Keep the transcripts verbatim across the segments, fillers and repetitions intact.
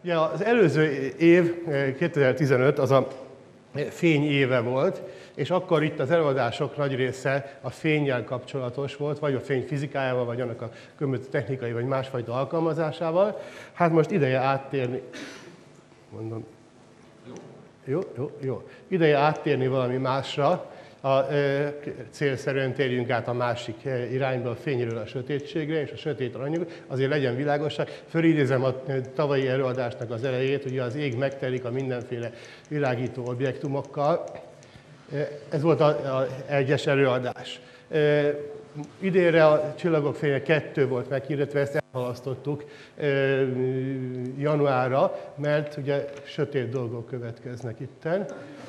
Ugye az előző év, kétezer-tizenöt, az a fény éve volt, és akkor itt az előadások nagy része a fénnyel kapcsolatos volt, vagy a fény fizikájával, vagy annak a különböző technikai, vagy másfajta alkalmazásával. Hát most ideje áttérni, mondom, jó, jó, jó. Ideje áttérni valami másra. A, e, célszerűen térjünk át a másik irányba, a fényről a sötétségre, és a sötét aranyag, azért legyen világosság. Fölidézem a tavalyi előadásnak az elejét, ugye az ég megtelik a mindenféle világító objektumokkal. Ez volt az egyes előadás. E, idénre a Csillagok fénye kettő volt meghirdetve, ezt elhalasztottuk e, januárra, mert ugye sötét dolgok következnek itten.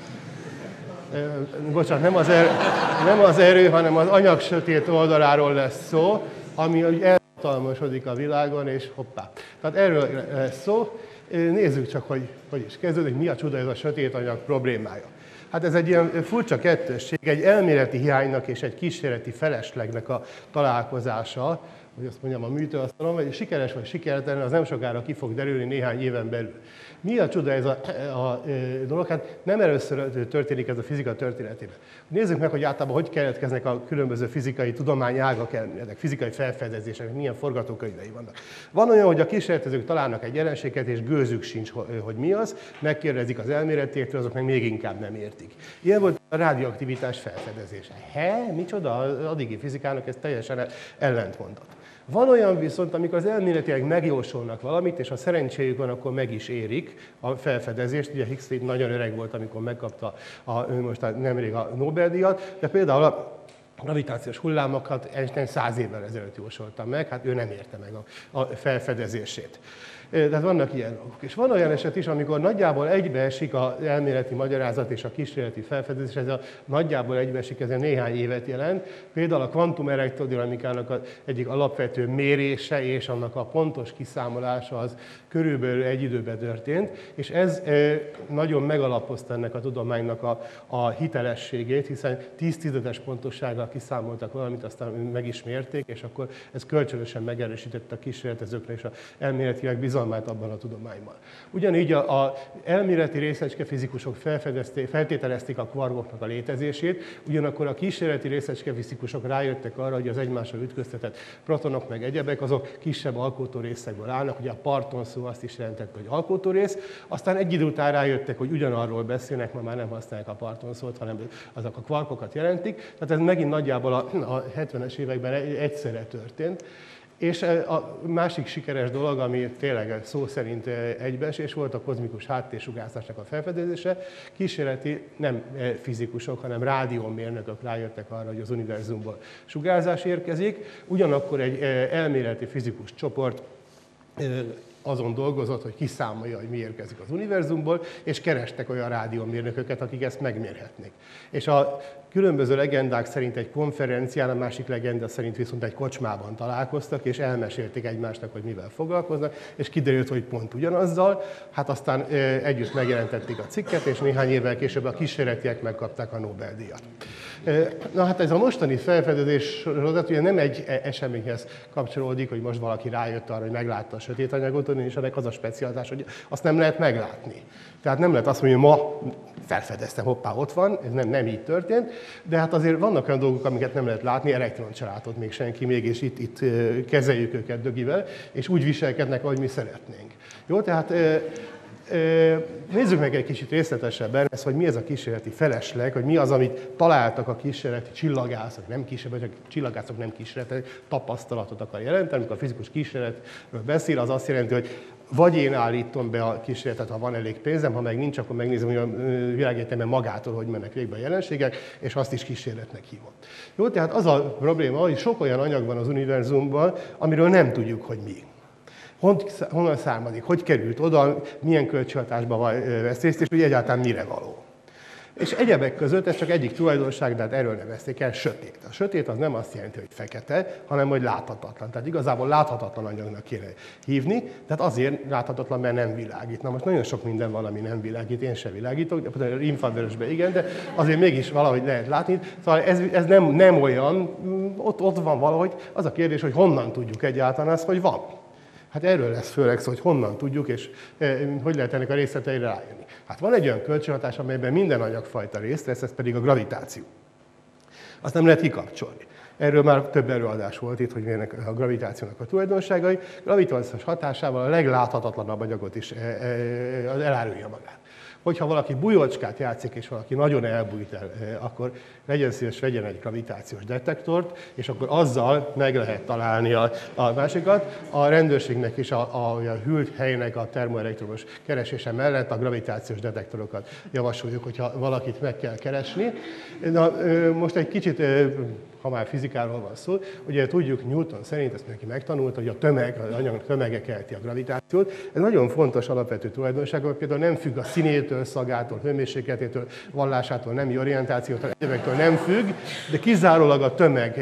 Bocsánat, nem az, erő, nem az erő, hanem az anyag sötét oldaláról lesz szó, ami elhatalmasodik a világon, és hoppá. Tehát erről lesz szó. Nézzük csak, hogy hogy is kezdődik, mi a csuda ez a sötét anyag problémája. Hát ez egy ilyen furcsa kettősség, egy elméleti hiánynak és egy kísérleti feleslegnek a találkozása, hogy azt mondjam a műtőasztalon, vagy sikeres vagy sikertelen, az nem sokára ki fog derülni néhány éven belül. Mi a csuda ez a, a, a dolog? Hát nem először történik ez a fizika történetében. Nézzük meg, hogy általában hogy keletkeznek a különböző fizikai tudományágak, elméletek, fizikai felfedezések, milyen forgatókönyvei vannak. Van olyan, hogy a kísérletezők találnak egy jelenséget, és gőzük sincs, hogy mi az, megkérdezik az elméletéktől, azok meg még inkább nem értik. Ilyen volt a radioaktivitás felfedezése. He, micsoda? Az addigi fizikának ez teljesen ellentmondott. Van olyan viszont, amikor az elméletileg megjósolnak valamit, és ha szerencséjük van, akkor meg is érik a felfedezést. Ugye Higgs nagyon öreg volt, amikor megkapta a, most nemrég a Nobel-díjat, de például a gravitációs hullámokat Einstein száz évvel ezelőtt jósolta meg, hát ő nem érte meg a, a felfedezését. Tehát vannak ilyen dolgok. És van olyan eset is, amikor nagyjából egybeesik az elméleti magyarázat és a kísérleti felfedezés, ez a nagyjából egybeesik, ez a néhány évet jelent. Például a kvantum elektrodinamikának az egyik alapvető mérése és annak a pontos kiszámolása az körülbelül egy időben történt, és ez nagyon megalapozta ennek a tudománynak a, a hitelességét, hiszen tíz tizedes pontossággal kiszámoltak valamit, aztán meg is mérték, és akkor ez kölcsönösen megerősítette a kísérletezőkre és az elméletileg bizalmát abban a tudományban. Ugyanígy az elméleti részecskefizikusok feltételezték a kvarkoknak a létezését, ugyanakkor a kísérleti részecskefizikusok rájöttek arra, hogy az egymással ütköztetett protonok meg egyebek, azok kisebb alkotórészekből állnak, ugye a parton szó azt is jelentett, hogy alkotórész, aztán egy idő után rájöttek, hogy ugyanarról beszélnek, ma már nem használják a parton szót, hanem azok a kvarkokat jelentik. Tehát ez megint nagyjából a, a hetvenes években egyszerre történt. És a másik sikeres dolog, ami tényleg szó szerint egybeesés volt, a kozmikus háttérsugárzásnak a felfedezése. Kísérleti nem fizikusok, hanem rádiómérnökök rájöttek arra, hogy az univerzumból sugárzás érkezik. Ugyanakkor egy elméleti fizikus csoport azon dolgozott, hogy kiszámolja, hogy mi érkezik az univerzumból, és kerestek olyan rádiómérnököket, akik ezt megmérhetnék. És a különböző legendák szerint egy konferencián, a másik legenda szerint viszont egy kocsmában találkoztak, és elmesélték egymásnak, hogy mivel foglalkoznak, és kiderült, hogy pont ugyanazzal. Hát aztán együtt megjelentették a cikket, és néhány évvel később a kísérletiek megkapták a Nobel-díjat. Na hát ez a mostani felfedezés sorozat ugye nem egy eseményhez kapcsolódik, hogy most valaki rájött arra, hogy meglátta a sötét anyagot, és ennek az a specialitás, hogy azt nem lehet meglátni. Tehát nem lehet azt mondani, hogy ma felfedeztem, hoppá, ott van, ez nem, nem így történt, de hát azért vannak olyan dolgok, amiket nem lehet látni, elektron se látott még senki, mégis itt, itt kezeljük őket dögivel, és úgy viselkednek, ahogy mi szeretnénk. Jó, tehát nézzük meg egy kicsit részletesebben ezt, hogy mi ez a kísérleti felesleg, hogy mi az, amit találtak a kísérleti csillagászok, nem kísérletek, csillagászok nem kísérletek, tapasztalatot akar jelenteni. Amikor a fizikus kísérletről beszél, az azt jelenti, hogy vagy én állítom be a kísérletet, ha van elég pénzem, ha meg nincs, akkor megnézem, hogy a világegyetemen magától hogy mennek végbe a jelenségek, és azt is kísérletnek hívom. Jó, tehát az a probléma, hogy sok olyan anyag van az univerzumban, amiről nem tudjuk, hogy mi. Honnan származik, hogy került oda, milyen kölcsönhatásban vesz részt, és hogy egyáltalán mire való. És egyebek között, ez csak egyik tulajdonság, de hát erről nevezték el, sötét. A sötét az nem azt jelenti, hogy fekete, hanem hogy láthatatlan. Tehát igazából láthatatlan anyagnak kéne hívni, tehát azért láthatatlan, mert nem világít. Na most nagyon sok minden van, ami nem világít, én sem világítok, de például infravörösben igen, de azért mégis valahogy lehet látni. Szóval ez, ez nem, nem olyan, ott, ott van valahogy, az a kérdés, hogy honnan tudjuk egyáltalán azt, hogy van. Hát erről lesz főleg szó, hogy honnan tudjuk, és eh, hogy lehet ennek a részleteire rájönni. Hát van egy olyan kölcsönhatás, amelyben minden anyagfajta részt vesz, ez pedig a gravitáció. Azt nem lehet kikapcsolni. Erről már több előadás volt itt, hogy milyenek a gravitációnak a tulajdonságai. Gravitációs hatásával a legláthatatlanabb anyagot is elárulja magát. Hogyha valaki bujocskát játszik, és valaki nagyon elbújt el, akkor legyen szíves, vegyen egy gravitációs detektort, és akkor azzal meg lehet találni a, a másikat. A rendőrségnek is a, a, a hűlt helynek a termoelektromos keresése mellett a gravitációs detektorokat javasoljuk, hogyha valakit meg kell keresni. Na, most egy kicsit, ha már fizikáról van szó, ugye tudjuk Newton szerint, ezt mindenki megtanult, hogy a tömeg, az anyag tömege kelti a gravitációt. Ez nagyon fontos alapvető tulajdonság, hogy például nem függ a színétől, szagától, hőmérsékletétől, vallásától, nemi orientációtól, egyébektől nem függ, de kizárólag a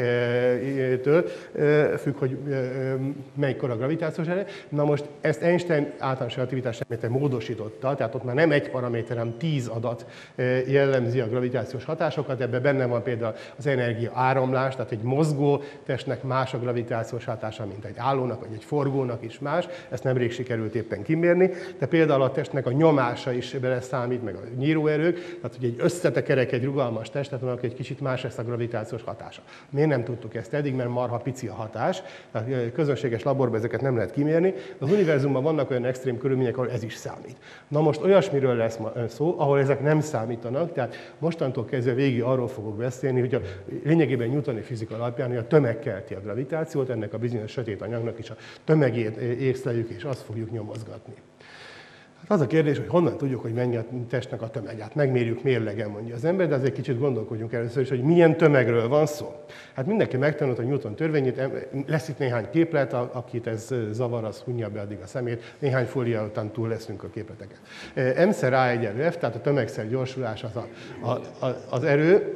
tömegtől függ, hogy melyikkor a gravitációs ereje. Na most ezt Einstein általános relativitás elmélete módosította, tehát ott már nem egy paraméter, hanem tíz adat jellemzi a gravitációs hatásokat, ebben benne van például az energia áramlás, tehát egy mozgó testnek más a gravitációs hatása, mint egy állónak, vagy egy forgónak is más, ezt nemrég sikerült éppen kimérni, de például a testnek a nyomása is beleszámít, meg a nyíróerők, tehát hogy egy összetekerek, egy rugalmas testet, annak egy kicsit más lesz a gravitációs hatása. Miért nem tudtuk ezt eddig, mert marha pici a hatás, tehát közönséges laborban ezeket nem lehet kimérni, de az univerzumban vannak olyan extrém körülmények, ahol ez is számít. Na most olyasmiről lesz szó, ahol ezek nem számítanak, tehát mostantól kezdve végig arról fogok beszélni, hogy a lényegében newtoni fizika alapján, hogy a tömeg kelti a gravitációt, ennek a bizonyos sötét anyagnak is a tömegét észleljük, és azt fogjuk nyomozgatni. Hát az a kérdés, hogy honnan tudjuk, hogy mennyi a testnek a tömeg. Hát megmérjük mérlegen, mondja az ember, de azért kicsit gondolkodjunk először is, hogy milyen tömegről van szó. Hát mindenki megtanult a Newton törvényét, lesz itt néhány képlet, akit ez zavar, az hunja be addig a szemét, néhány fólia után túl leszünk a képleteken. M-szer A egyenlő F, tehát a tömegszer gyorsulás az, a, a, a, az erő,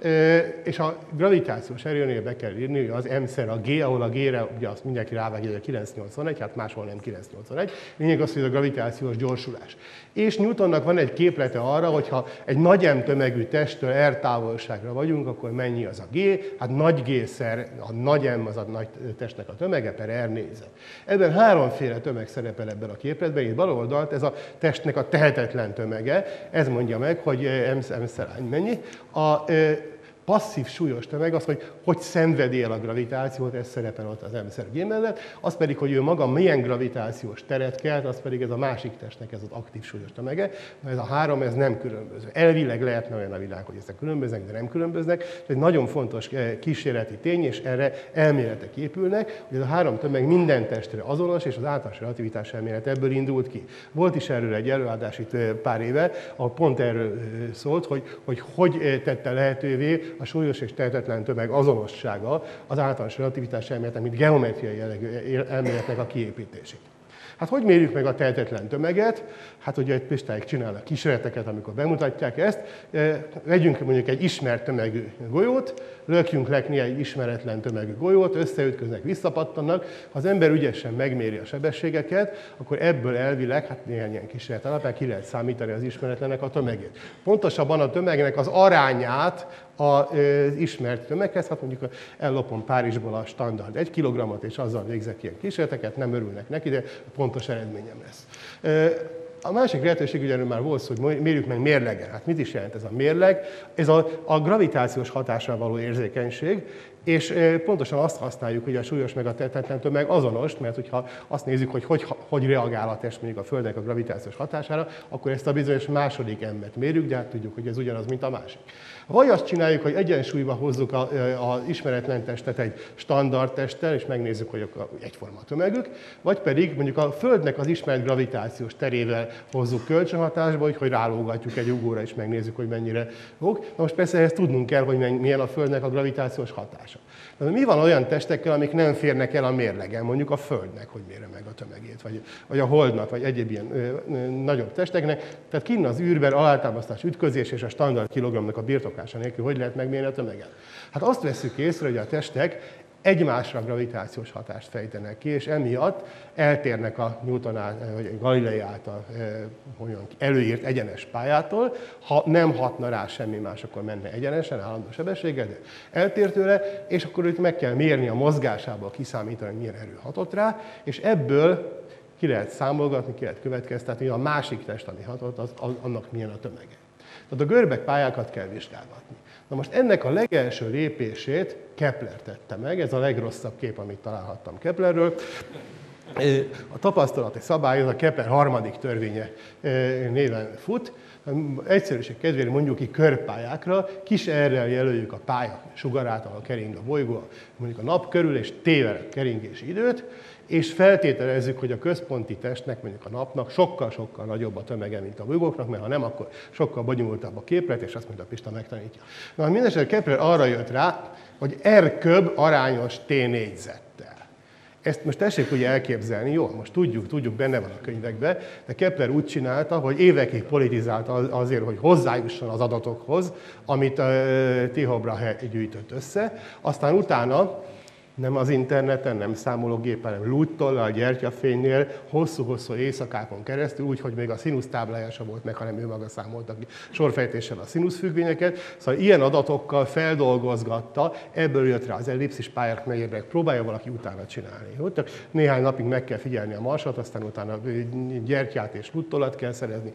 és a gravitációs erőnél be kell írni, hogy az M-szer a G, ahol a G-re ugye azt mindenki rávágja, hogy a kilencszáznyolcvanegy, hát máshol nem kilencszáznyolcvanegy. Lényeg az, hogy ez a gravitációs gyorsulás. És Newtonnak van egy képlete arra, hogy ha egy nagy M tömegű testtől R távolságra vagyunk, akkor mennyi az a G? Hát nagy G-szer, a nagy M az a nagy testnek a tömege, per R négyzet. Ebben háromféle tömeg szerepel ebben a képletben, itt bal oldalt ez a testnek a tehetetlen tömege, ez mondja meg, hogy M-szer mennyi. A, passzív súlyos tömeg az, hogy hogy szenvedi el a gravitációt, ez szerepel ott az M-szer G mellett, az pedig, hogy ő maga milyen gravitációs teret kelt, az pedig ez a másik testnek ez az aktív súlyos tömege, mert ez a három, ez nem különböző. Elvileg lehetne olyan a világ, hogy ezek különböznek, de nem különböznek. Ez egy nagyon fontos kísérleti tény, és erre elméletek épülnek, hogy ez a három tömeg minden testre azonos, és az általános relativitás elmélet ebből indult ki. Volt is erről egy előadás itt pár éve, ahol pont erről szólt, hogy hogy, hogy tette lehetővé a súlyos és tehetetlen tömeg azonossága az általános relativitás elméletnek, mint geometriai jellegű elméletnek a kiépítését. Hát hogy mérjük meg a tehetetlen tömeget? Hát ugye egy pistáig csinálnak kísérleteket, amikor bemutatják ezt. Vegyünk mondjuk egy ismert tömegű golyót, lökjünk le egy ismeretlen tömegű golyót, összeütköznek, visszapattannak. Ha az ember ügyesen megméri a sebességeket, akkor ebből elvileg, hát néhány ilyen kísérlet alapján ki lehet számítani az ismeretlenek a tömegét. Pontosabban a tömegnek az arányát az ismert tömeghez, hát mondjuk ellopom Párizsból a standard egy kilogrammot, és azzal végzek ilyen kísérleteket, nem örülnek neki, de pontos eredményem lesz. A másik lehetőség, ugye erről már volt szó, hogy mérjük meg mérlegen. Hát mit is jelent ez a mérleg? Ez a, a gravitációs hatásra való érzékenység, és pontosan azt használjuk, hogy a súlyos meg a tehetetlen tömeg azonos, mert hogyha azt nézzük, hogy hogy, hogy reagál a test mondjuk a Földnek a gravitációs hatására, akkor ezt a bizonyos második M-et mérjük, de hát tudjuk, hogy ez ugyanaz, mint a másik. Vagy azt csináljuk, hogy egyensúlyba hozzuk az ismeretlen testet egy standard testtel, és megnézzük, hogy egyforma tömegük, vagy pedig mondjuk a Földnek az ismert gravitációs terével hozzuk kölcsönhatásba, hogy, hogy rálógatjuk egy ugóra, és megnézzük, hogy mennyire fog. Na most persze ehhez tudnunk kell, hogy milyen a Földnek a gravitációs hatása. De mi van olyan testekkel, amik nem férnek el a mérlegen, mondjuk a Földnek, hogy mérje meg a tömegét, vagy, vagy a Holdnak, vagy egyéb ilyen ö, ö, nagyobb testeknek. Tehát kinn az űrben alátámasztás, ütközés és a standard kilogramnak a birtoklása nélkül hogy lehet megmérni a tömeget? Hát azt vesszük észre, hogy a testek egymásra gravitációs hatást fejtenek ki, és emiatt eltérnek a Newton vagy Galilei által hogyan, előírt egyenes pályától. Ha nem hatna rá semmi más, akkor menne egyenesen, állandó sebességgel, de eltér tőle, és akkor itt meg kell mérni a mozgásából, kiszámítani, hogy milyen erő hatott rá, és ebből ki lehet számolgatni, ki lehet következtetni, hogy a másik test, ami hatott, az, annak milyen a tömege. Tehát a görbek pályákat kell vizsgálgatni. Na most ennek a legelső lépését Kepler tette meg, ez a legrosszabb kép, amit találhattam Keplerről. A tapasztalati szabály, ez a Kepler harmadik törvénye néven fut. Egyszerűség kedvére mondjuk ki körpályákra, kis errel jelöljük a pálya sugarát, ahol kering a bolygó, mondjuk a nap körül, és tével a keringési időt, és feltételezzük, hogy a központi testnek, mondjuk a napnak sokkal-sokkal nagyobb a tömege, mint a bolygóknak, mert ha nem, akkor sokkal bonyolultabb a képlet, és azt mondja, a Pista megtanítja. Na, mindesetre Kepler arra jött rá, hogy R köb arányos T négyzettel. Ezt most tessék ugye elképzelni, jó, most tudjuk, tudjuk, benne van a könyvekben, de Kepler úgy csinálta, hogy évekig politizált azért, hogy hozzájusson az adatokhoz, amit Tycho Brahe gyűjtött össze, aztán utána nem az interneten, nem számológépen, hanem lúttollal, gyertyafénynél, hosszú-hosszú éjszakákon keresztül, úgyhogy még a színusz táblája sem volt meg, hanem ő maga számolta ki sorfejtéssel a színuszfüggvényeket. Szóval ilyen adatokkal feldolgozgatta, ebből jött rá az ellipszis pályák megyének, próbálja valaki utána csinálni. Jó? Néhány napig meg kell figyelni a Marsot, aztán utána gyertyát és luttollat kell szerezni.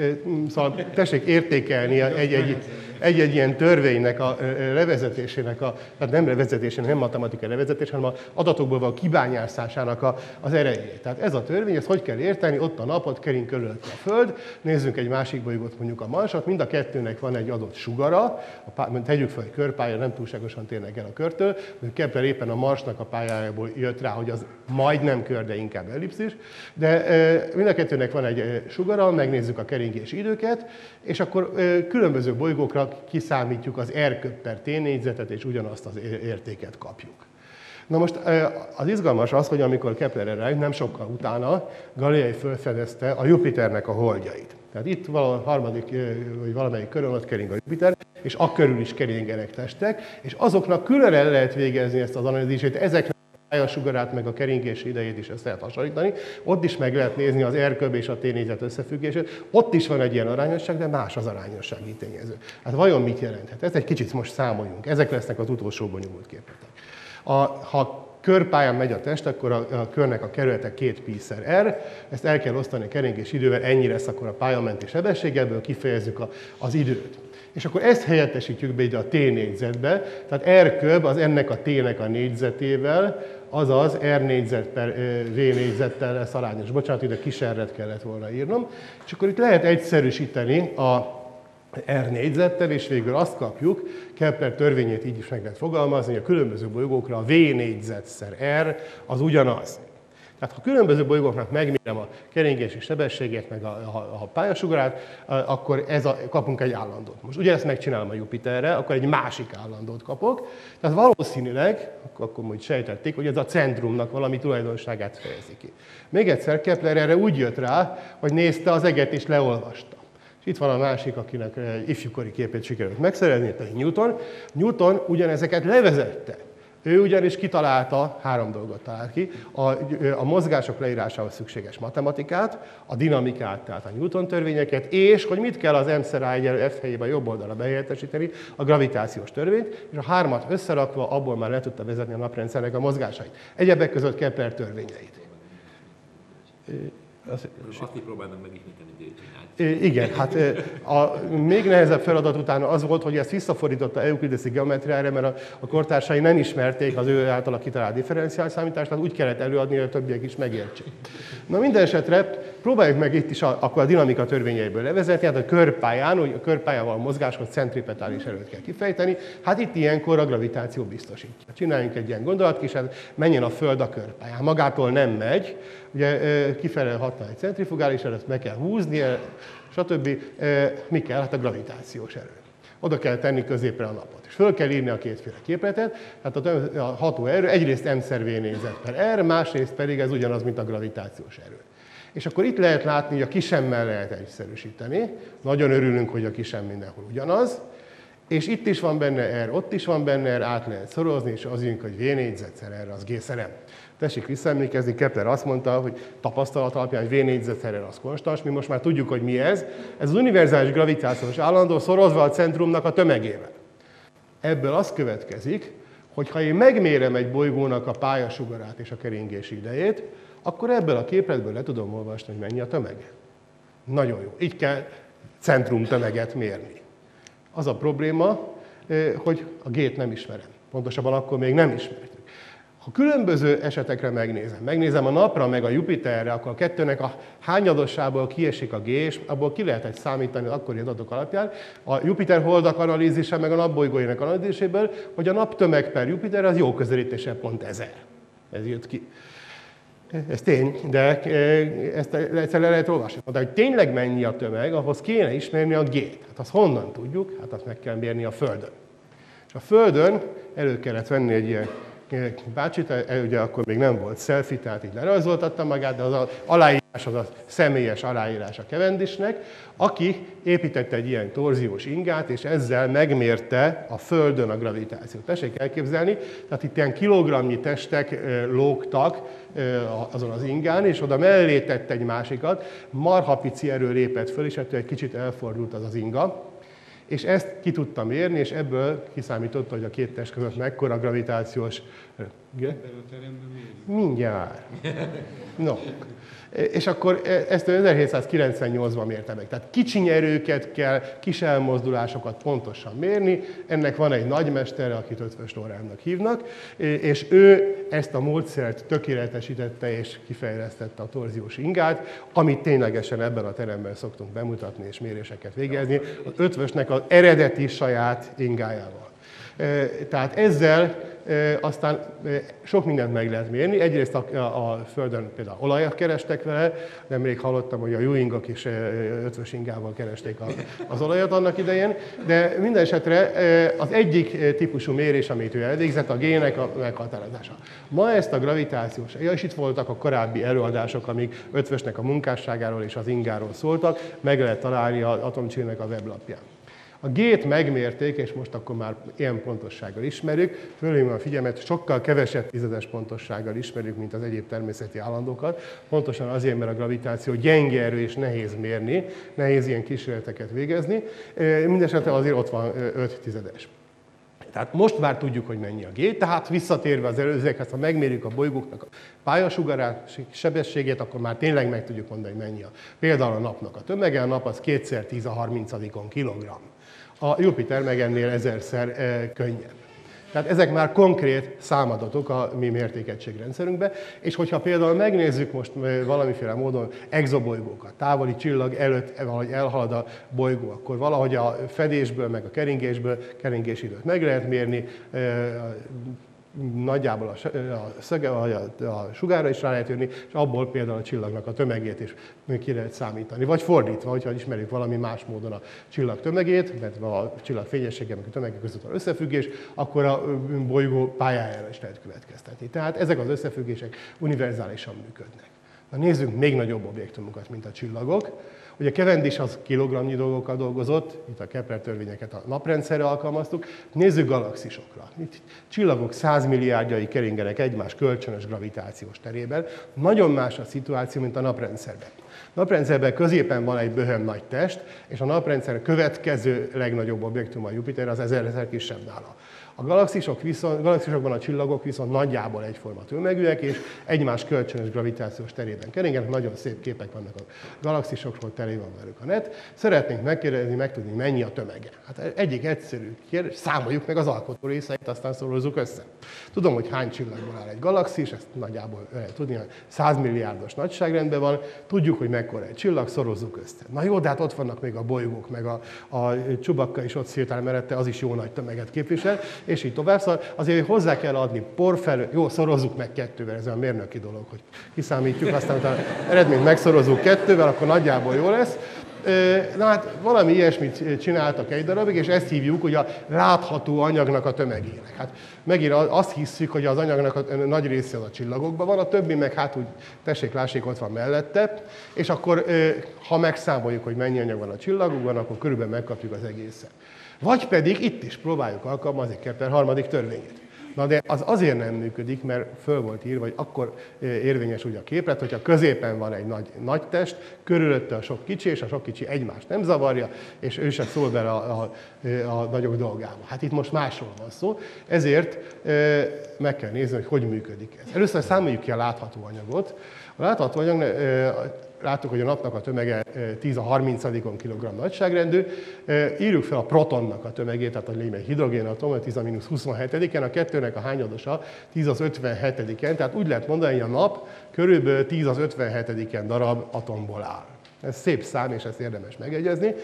Szóval tessék értékelni egy-egy, egy-egy ilyen törvénynek a levezetésének, a, tehát nem levezetésének, nem matematikai levezetésének, hanem az adatokból való kibányászásának a, az erejét. Tehát ez a törvény, ezt hogy kell érteni, ott a napot kering körülötte a Föld, nézzünk egy másik bolygót, mondjuk a Marsot, mind a kettőnek van egy adott sugara, a, tegyük fel, hogy körpálya, nem túlságosan térnek el a körtől, Kepler éppen a Marsnak a pályájából jött rá, hogy az majdnem kör, de inkább ellipszis, de e, mind a kettőnek van egy sugara, megnézzük a keringési időket, és akkor e, különböző bolygókra kiszámítjuk az R köb per T négyzetet, és ugyanazt az értéket kapjuk. Na most az izgalmas az, hogy amikor Kepler erre nem sokkal utána Galilei felfedezte a Jupiternek a holdjait. Tehát itt valahol harmadik, vagy valamelyik körön ott kering a Jupiter, és a körül is keringenek testek, és azoknak külön el lehet végezni ezt az analízisét, ezeknek a pályasugarát, meg a keringési idejét is össze lehet hasonlítani. Ott is meg lehet nézni az R köb és a T négyzet összefüggését. Ott is van egy ilyen arányosság, de más az arányossági tényező. Hát vajon mit jelenthet? Ezt egy kicsit most számoljunk. Ezek lesznek az utolsó bonyolult képletek. A, ha körpályán megy a test, akkor a, a körnek a kerülete két pi-szer R, ezt el kell osztani a keringés idővel, ennyi lesz akkor a pályamenti sebesség, ebből kifejezzük a, az időt. És akkor ezt helyettesítjük be ide a T négyzetbe, tehát R köb az ennek a T-nek a négyzetével, azaz R négyzet per V négyzettel lesz arányos. Bocsánat, ide kis R-et kellett volna írnom. És akkor itt lehet egyszerűsíteni a R négyzettel, és végül azt kapjuk, Kepler törvényét így is meg lehet fogalmazni, hogy a különböző bolygókra a V négyzetszer R az ugyanaz. Tehát ha különböző bolygóknak megmérem a keringési sebességét, meg a, a, a pályasugarát, akkor ez a, kapunk egy állandót. Most ugye ezt megcsinálom a Jupiterre, akkor egy másik állandót kapok. Tehát valószínűleg, akkor majd sejtették, hogy ez a centrumnak valami tulajdonságát fejezi ki. Még egyszer Kepler erre úgy jött rá, hogy nézte az eget és leolvasta. És itt van a másik, akinek ifjúkori képét sikerült megszerezni, tehát Newton. Newton ugyanezeket levezette. Ő ugyanis kitalálta, három dolgot talált ki, a, a mozgások leírásához szükséges matematikát, a dinamikát, tehát a Newton törvényeket, és hogy mit kell az M-szer A egyenlő F helyébe jobb oldalra behelyettesíteni, a gravitációs törvényt, és a hármat összerakva abból már le tudta vezetni a naprendszernek a mozgásait. Egyebek között Kepler törvényeit. Azt, azt így próbálnak megismételni, igen, hát a még nehezebb feladat utána az volt, hogy ezt visszafordította euklideszi geometriára, mert a, a kortársai nem ismerték az ő általa kitalált differenciálszámítást, tehát úgy kellett előadni, hogy a többiek is megértsék. Na minden esetre próbáljuk meg itt is a, akkor a dinamika törvényeiből levezetni, hát a körpályán, hogy a körpályával a mozgáshoz centripetális erőt kell kifejteni, hát itt ilyenkor a gravitáció biztosítja. Csináljunk egy ilyen gondolatkísérletet, menjen a Föld a körpályán. Magától nem megy, ugye kifele hatna egy centrifugális erőt, meg kell húzni, stb. Mi kell? Hát a gravitációs erő. Oda kell tenni középre a napot. És föl kell írni a kétféle képletet, tehát a hatóerő egyrészt M-szer V négyzet per R, másrészt pedig ez ugyanaz, mint a gravitációs erő. És akkor itt lehet látni, hogy a kisemmel lehet egyszerűsíteni. Nagyon örülünk, hogy a kisem mindenhol ugyanaz. És itt is van benne R, ott is van benne R, át lehet szorozni, és az jön, hogy V négyzetszer R az G-szerem. Tessék visszaemlékezni, Kepler azt mondta, hogy tapasztalat alapján V négyzetszer R az konstans, mi most már tudjuk, hogy mi ez. Ez az univerzális gravitációs állandó szorozva a centrumnak a tömegével. Ebből az következik, hogy ha én megmérem egy bolygónak a pályasugarát és a keringés idejét, akkor ebből a képletből le tudom olvasni, hogy mennyi a tömege. Nagyon jó. Így kell centrumtömeget mérni. Az a probléma, hogy a G-t nem ismerem. Pontosabban akkor még nem ismertük. Ha különböző esetekre megnézem, megnézem a napra meg a Jupiterre, akkor a kettőnek a hányadossából kiesik a G, és abból ki lehet egy számítani az akkori adatok alapján, a Jupiter holdak analízise meg a napbolygóinak analíziséből, hogy a naptömeg per Jupiter az jó közelítése pont ezer. Ez jött ki. Ez tény, de ezt egyszer le lehet olvasni. De hogy tényleg mennyi a tömeg, ahhoz kéne ismerni a G-t. Hát azt honnan tudjuk? Hát azt meg kell mérni a Földön. És a Földön elő kellett venni egy ilyen bácsit, ugye akkor még nem volt selfie, tehát így lerajzoltatta magát, de az a aláírás az a személyes aláírás a Cavendishnek, aki építette egy ilyen torziós ingát, és ezzel megmérte a Földön a gravitációt. Tessék elképzelni, tehát itt ilyen kilogramnyi testek lógtak azon az ingán, és oda mellé tett egy másikat, marha pici erő lépett föl, és ettől egy kicsit elfordult az az inga. És ezt ki tudta mérni, és ebből kiszámította, hogy a két test között mekkora gravitációs... Mindjárt. No. És akkor ezt ezerhétszázkilencvennyolcban mérte meg. Tehát kicsiny erőket kell, kis elmozdulásokat pontosan mérni. Ennek van egy nagymestere, akit Ötvös Lorándnak hívnak, és ő ezt a módszert tökéletesítette és kifejlesztette a torziós ingát, amit ténylegesen ebben a teremben szoktunk bemutatni és méréseket végezni, az Ötvösnek az eredeti saját ingájával. Tehát ezzel aztán sok mindent meg lehet mérni. Egyrészt a, a Földön például olajat kerestek vele, nemrég hallottam, hogy a Ewingok is ötvös ingával keresték a, az olajat annak idején, de minden esetre az egyik típusú mérés, amit ő elvégzett, a G-nek a meghatározása. Ma ezt a gravitációs, ja, és itt voltak a korábbi előadások, amik Ötvösnek a munkásságáról és az ingáról szóltak, meg lehet találni az Atomcsillnek a weblapján. A G-t megmérték, és most akkor már ilyen pontossággal ismerjük, fölhívom a figyelmet, sokkal kevesebb tizedes pontossággal ismerjük, mint az egyéb természeti állandókat. Pontosan azért, mert a gravitáció gyenge erő és nehéz mérni, nehéz ilyen kísérleteket végezni. Mindenesetre azért ott van öt tizedes. Tehát most már tudjuk, hogy mennyi a G, tehát visszatérve az előzőekhez, ha megmérjük a bolygóknak a pályasugarás sebességét, akkor már tényleg meg tudjuk mondani, hogy mennyi a. Például a napnak a tömege, a nap az kétszer tíz a harmincadikon kilogramm. A Jupiter meg ennél ezerszer e, könnyebb. Tehát ezek már konkrét számadatok a mi mértékegységrendszerünkben, és hogyha például megnézzük most valamiféle módon exobolygókat, távoli csillag előtt valahogy elhalad a bolygó, akkor valahogy a fedésből, meg a keringésből keringési időt meg lehet mérni, nagyjából a, a, szöge, a, a sugárra is rá lehet jönni, és abból például a csillagnak a tömegét is ki lehet számítani. Vagy fordítva, hogyha ismerjük valami más módon a csillag tömegét, mert a csillag fényessége meg a tömege között van összefüggés, akkor a bolygó pályájára is lehet következtetni. Tehát ezek az összefüggések univerzálisan működnek. Na nézzünk még nagyobb objektumokat, mint a csillagok. Ugye Cavendish az kilogramnyi dolgokkal dolgozott, itt a Kepler törvényeket a naprendszerre alkalmaztuk. Nézzük galaxisokra. Itt csillagok százmilliárdjai keringenek egymás kölcsönös gravitációs terében. Nagyon más a szituáció, mint a naprendszerben. A naprendszerben középen van egy böhöm nagy test, és a naprendszer következő legnagyobb objektum, a Jupiter, az ezerszer kisebb nála. A galaxisok viszont, galaxisokban a csillagok viszont nagyjából egyforma tömegűek, és egymás kölcsönös gravitációs terében keringenek. Nagyon szép képek vannak a galaxisokról, tele van velük a net. Szeretnénk megkérdezni, megtudni, mennyi a tömege. Hát egyik egyszerű kérdés, számoljuk meg az alkotó részeit, aztán szorozzuk össze. Tudom, hogy hány csillagból áll egy galaxis, ezt nagyjából lehet tudni, hogy száz milliárdos nagyságrendben van. Tudjuk, hogy mekkora egy csillag, szorozzuk össze. Na jó, de hát ott vannak még a bolygók, meg a, a Chewbacca is ott szétál mellette, az is jó nagy tömeget képvisel. És így tovább. Szóval azért hozzá kell adni porfelő, jó, szorozzuk meg kettővel, ez a mérnöki dolog, hogy kiszámítjuk, aztán utána eredményt megszorozzuk kettővel, akkor nagyjából jó lesz. Na hát valami ilyesmit csináltak egy darabig, és ezt hívjuk, hogy a látható anyagnak a tömegének. Hát megint azt hisszük, hogy az anyagnak a nagy része az a csillagokban van, a többi meg hát úgy tessék, lássék, ott van mellette, és akkor ha megszámoljuk, hogy mennyi anyag van a csillagokban, akkor körülbelül megkapjuk az egészet. Vagy pedig itt is próbáljuk alkalmazni Kepler harmadik törvényét. Na de az azért nem működik, mert föl volt írva, hogy akkor érvényes úgy a képlet, hogyha középen van egy nagy, nagy test, körülötte a sok kicsi, és a sok kicsi egymást nem zavarja, és ő se szól bele a, a, a nagyok dolgába. Hát itt most másról van szó, ezért e, meg kell nézni, hogy hogy működik ez. Először számoljuk ki a látható anyagot. A látható anyag, e, láttuk, hogy a napnak a tömege tíz a harmincadikon kilogramm nagyságrendű. Írjuk fel a protonnak a tömegét, tehát a lényeg hidrogénatom, tíz a mínusz huszonhetediken, a kettőnek a hányadosa tíz az ötvenhetediken, tehát úgy lehet mondani, hogy a nap körülbelül tíz az ötvenhetediken darab atomból áll. Ez szép szám, és ezt érdemes megjegyezni.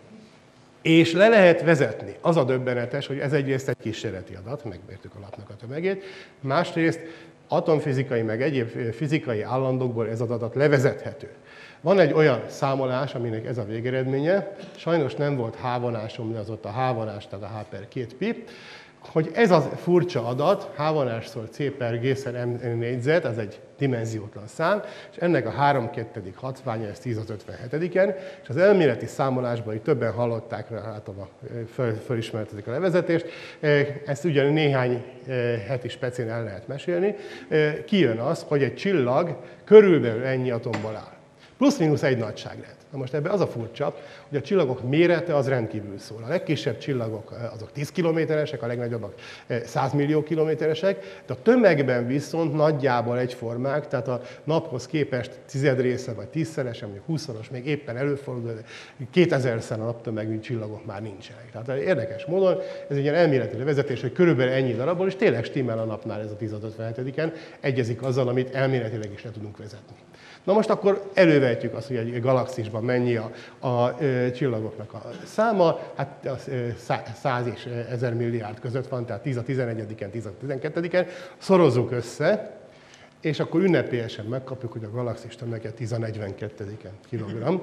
És le lehet vezetni. Az a döbbenetes, hogy ez egyrészt egy kísérleti adat, megmértük a napnak a tömegét, másrészt atomfizikai meg egyéb fizikai állandókból ez az adat levezethető. Van egy olyan számolás, aminek ez a végeredménye, sajnos nem volt H-vonásom, de az ott a H-vonás, tehát a H per két pi, hogy ez a furcsa adat, H-vonásszor C per G-szer M négyzet, ez egy dimenziótlan szám, és ennek a három kettedik hatványa, ez tíz az ötvenhetediken, és az elméleti számolásban, hogy többen hallották, általában föl, fölismertetik a levezetést, ezt ugye néhány heti specién el lehet mesélni, kijön az, hogy egy csillag körülbelül ennyi atomból áll. Plusz-minusz egy nagyságrend. Na most ebben az a furcsa, hogy a csillagok mérete az rendkívül szól. A legkisebb csillagok azok tíz kilométeresek, a legnagyobbak száz millió kilométeresek, de a tömegben viszont nagyjából egyformák, tehát a naphoz képest tized része vagy tízszeresen, mondjuk húszszoros, még éppen előfordul, de kétezerszer a naptömegű csillagok már nincsenek. Tehát érdekes módon ez egy ilyen elméleti levezetés, hogy körülbelül ennyi darabból, és tényleg stimmel a napnál ez a tíz az ötvenhetediken, egyezik azzal, amit elméletileg is le tudunk vezetni. Na most akkor elővetjük azt, hogy egy galaxisban mennyi a, a, a csillagoknak a száma, hát száz és ezer milliárd között van, tehát tíz a tizenegyediken, tíz a tizenkettediken, szorozzuk össze, és akkor ünnepélyesen megkapjuk, hogy a galaxis tömege tíz a negyvenkettediken kilogramm.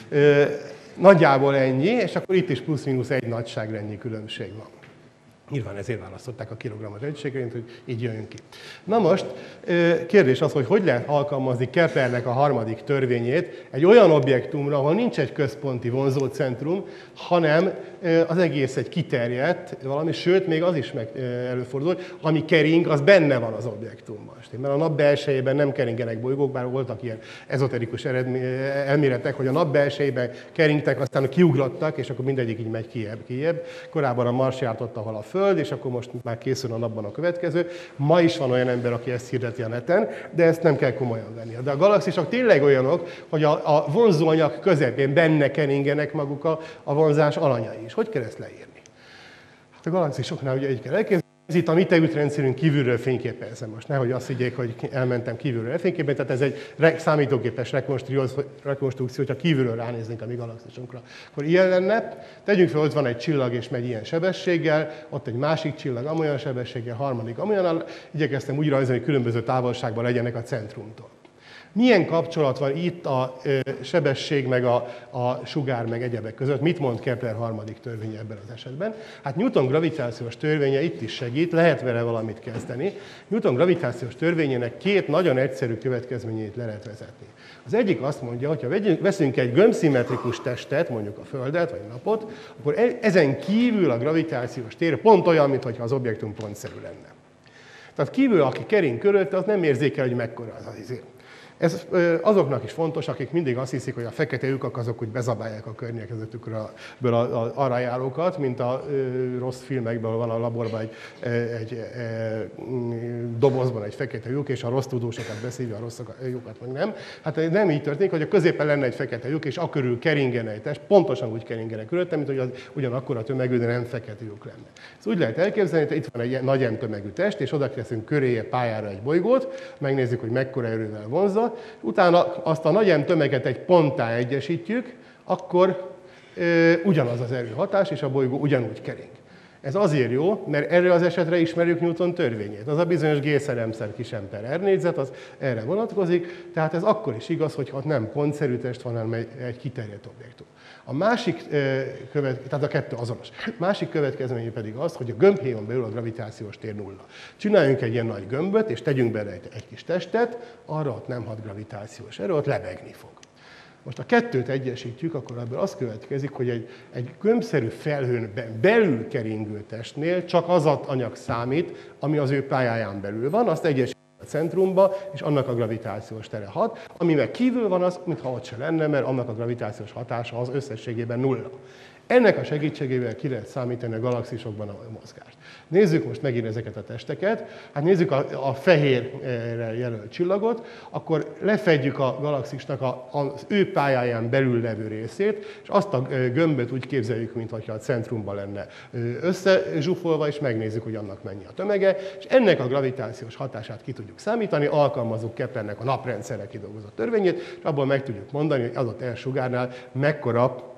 Nagyjából ennyi, és akkor itt is plusz-minusz egy nagyságrendnyi különbség van. Nyilván ezért választották a kilogrammos egységként, hogy így jöjjön ki. Na most kérdés az, hogy hogy lehet alkalmazni Keplernek a harmadik törvényét egy olyan objektumra, ahol nincs egy központi vonzócentrum, hanem az egész egy kiterjedt valami, sőt, még az is meg előfordul, ami kering, az benne van az objektumban. Mert a nap belsejében nem keringenek bolygók, bár voltak ilyen ezoterikus elméletek, hogy a nap belsejében keringtek, aztán kiugrottak, és akkor mindegyik így megy kijebb, kijebb. Korábban a Mars járt ott, ahol a Föld, és akkor most már készül a napban a következő. Ma is van olyan ember, aki ezt hirdeti a neten, de ezt nem kell komolyan venni. De a galaxisok tényleg olyanok, hogy a, a vonzóanyag közepén benne keringenek maguk a, a vonzás alanyai is. Hogy kell ezt leírni? Hát a galaxisoknál ugye így kell elképzelni. Ez itt a mi tejútrendszerünk kívülről fényképezem most, nehogy azt higgyék, hogy elmentem kívülről elfényképezni, tehát ez egy számítógépes rekonstrukció, hogyha kívülről ránéznénk a mi galaxisunkra. Akkor ilyen lenne, tegyünk fel, ott van egy csillag és megy ilyen sebességgel, ott egy másik csillag amolyan sebességgel, harmadik amolyan, igyekeztem úgy rajzolni, hogy különböző távolságban legyenek a centrumtól. Milyen kapcsolat van itt a sebesség, meg a, a sugár, meg egyebek között? Mit mond Kepler harmadik törvénye ebben az esetben? Hát Newton gravitációs törvénye itt is segít, lehet vele valamit kezdeni. Newton gravitációs törvényének két nagyon egyszerű következményét le lehet vezetni. Az egyik azt mondja, hogy ha veszünk egy gömbszimmetrikus testet, mondjuk a Földet vagy a Napot, akkor ezen kívül a gravitációs tér pont olyan, mintha az objektum pontszerű lenne. Tehát kívül, aki kering körülötte, az nem érzékel, hogy mekkora az az izé. Ez azoknak is fontos, akik mindig azt hiszik, hogy a fekete lyukak azok úgy bezabálják a környezetükről arra járókat, mint a rossz filmekből van a laborban egy, egy, egy dobozban egy fekete lyuk, és a rossz tudósokat beszélve, a rossz lyukat meg nem. Hát nem így történik, hogy a középen lenne egy fekete lyuk, és akörül keringene egy test, pontosan úgy keringene körülötte, mint hogy az ugyanakkor a tömegű, de nem fekete lyuk lenne. Ez úgy lehet elképzelni, hogy itt van egy nagy M tömegű test, és oda teszünk köréje pályára egy bolygót, megnézzük, hogy mekkora erővel vonzza. Utána azt a nagy M tömeget egy ponttá egyesítjük, akkor e, ugyanaz az erőhatás, és a bolygó ugyanúgy kering. Ez azért jó, mert erre az esetre ismerjük Newton törvényét. Az a bizonyos G-szeremszer kis ember R négyzet, az erre vonatkozik, tehát ez akkor is igaz, hogy ott nem pontszerű test van, hanem egy, egy kiterjedt objektum. A másik, követ, tehát a kettő azonos. Másik következménye pedig az, hogy a gömbhéjon belül a gravitációs tér nulla. Csináljunk egy ilyen nagy gömböt, és tegyünk bele egy, egy kis testet, arra ott nem hat gravitációs erő, ott lebegni fog. Most a kettőt egyesítjük, akkor ebből az következik, hogy egy, egy gömbszerű felhőn belül keringő testnél csak az az anyag számít, ami az ő pályáján belül van, azt egyesítjük a centrumba, és annak a gravitációs tere hat, ami meg kívül van, az mintha ott se lenne, mert annak a gravitációs hatása az összességében nulla. Ennek a segítségével ki lehet számítani a galaxisokban a mozgást. Nézzük most megint ezeket a testeket. Hát nézzük a, a fehérre jelölt csillagot, akkor lefedjük a galaxisnak a, az ő pályáján belül levő részét, és azt a gömböt úgy képzeljük, mintha a centrumban lenne összezsúfolva, és megnézzük, hogy annak mennyi a tömege, és ennek a gravitációs hatását ki tudjuk számítani, alkalmazzuk Keplernek a naprendszerre kidolgozott törvényét, és abból meg tudjuk mondani, hogy adott R-sugárnál mekkora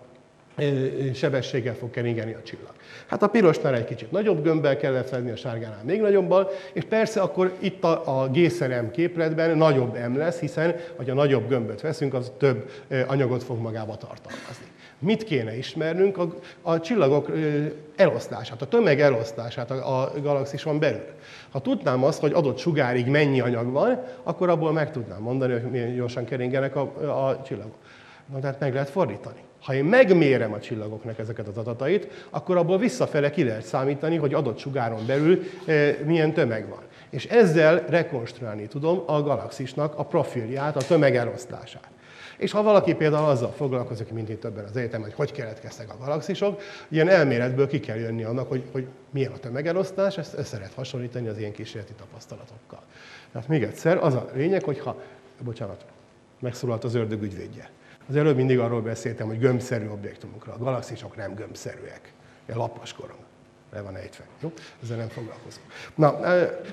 sebességgel fog keringeni a csillag. Hát a pirosnál egy kicsit nagyobb gömbbel kell lefedni, a sárgánál még nagyobbal, és persze akkor itt a, a G-szerem képletben nagyobb M lesz, hiszen ha a nagyobb gömböt veszünk, az több anyagot fog magába tartalmazni. Mit kéne ismernünk? A, a csillagok eloszlását, a tömeg eloszlását a, a galaxison belül. Ha tudnám azt, hogy adott sugárig mennyi anyag van, akkor abból meg tudnám mondani, hogy milyen gyorsan keringenek a, a csillagok. Na, tehát meg lehet fordítani. Ha én megmérem a csillagoknak ezeket az adatait, akkor abból visszafele ki lehet számítani, hogy adott sugáron belül e, milyen tömeg van. És ezzel rekonstruálni tudom a galaxisnak a profilját, a tömegeloszlását. És ha valaki például azzal foglalkozik, mint itt többen az egyetemen, hogy hogy keletkeztek a galaxisok, ilyen elméletből ki kell jönni annak, hogy, hogy milyen a tömegelosztás, ezt össze lehet hasonlítani az ilyen kísérleti tapasztalatokkal. Tehát még egyszer, az a lényeg, hogy ha, bocsánat, megszólalt az ördög ügyvédje. Az előbb mindig arról beszéltem, hogy gömbszerű objektumokra. A galaxisok nem gömbszerűek. Ilyen lapos korong. Le van ejtve. Jó? Ezzel nem foglalkozunk. Na,